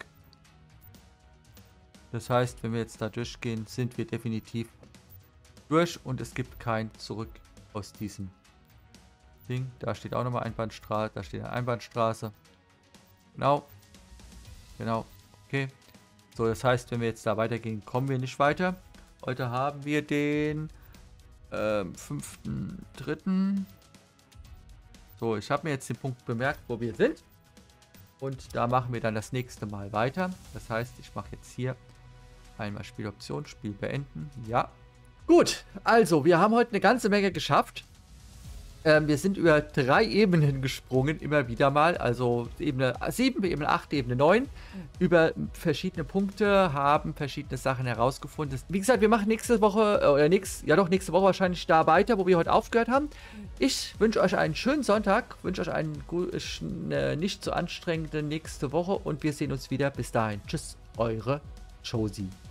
Das heißt, wenn wir jetzt da durchgehen, sind wir definitiv durch und es gibt kein Zurück aus diesem Ding. Da steht auch nochmal Einbahnstraße. Da steht eine Einbahnstraße. Genau. Genau. Okay. So, das heißt, wenn wir jetzt da weitergehen, kommen wir nicht weiter. Heute haben wir den ähm, fünften dritten So, ich habe mir jetzt den Punkt bemerkt, wo wir sind. Und da machen wir dann das nächste Mal weiter. Das heißt, ich mache jetzt hier einmal Spieloption, Spiel beenden. Ja. Gut, also wir haben heute eine ganze Menge geschafft. Ähm, wir sind über drei Ebenen gesprungen, immer wieder mal. Also Ebene sieben, Ebene acht, Ebene neun. Über verschiedene Punkte, haben verschiedene Sachen herausgefunden. Wie gesagt, wir machen nächste Woche, äh, oder nächst, ja doch, nächste Woche wahrscheinlich da weiter, wo wir heute aufgehört haben. Ich wünsche euch einen schönen Sonntag, wünsche euch einen eine nicht so anstrengende nächste Woche und wir sehen uns wieder. Bis dahin. Tschüss, eure Josie.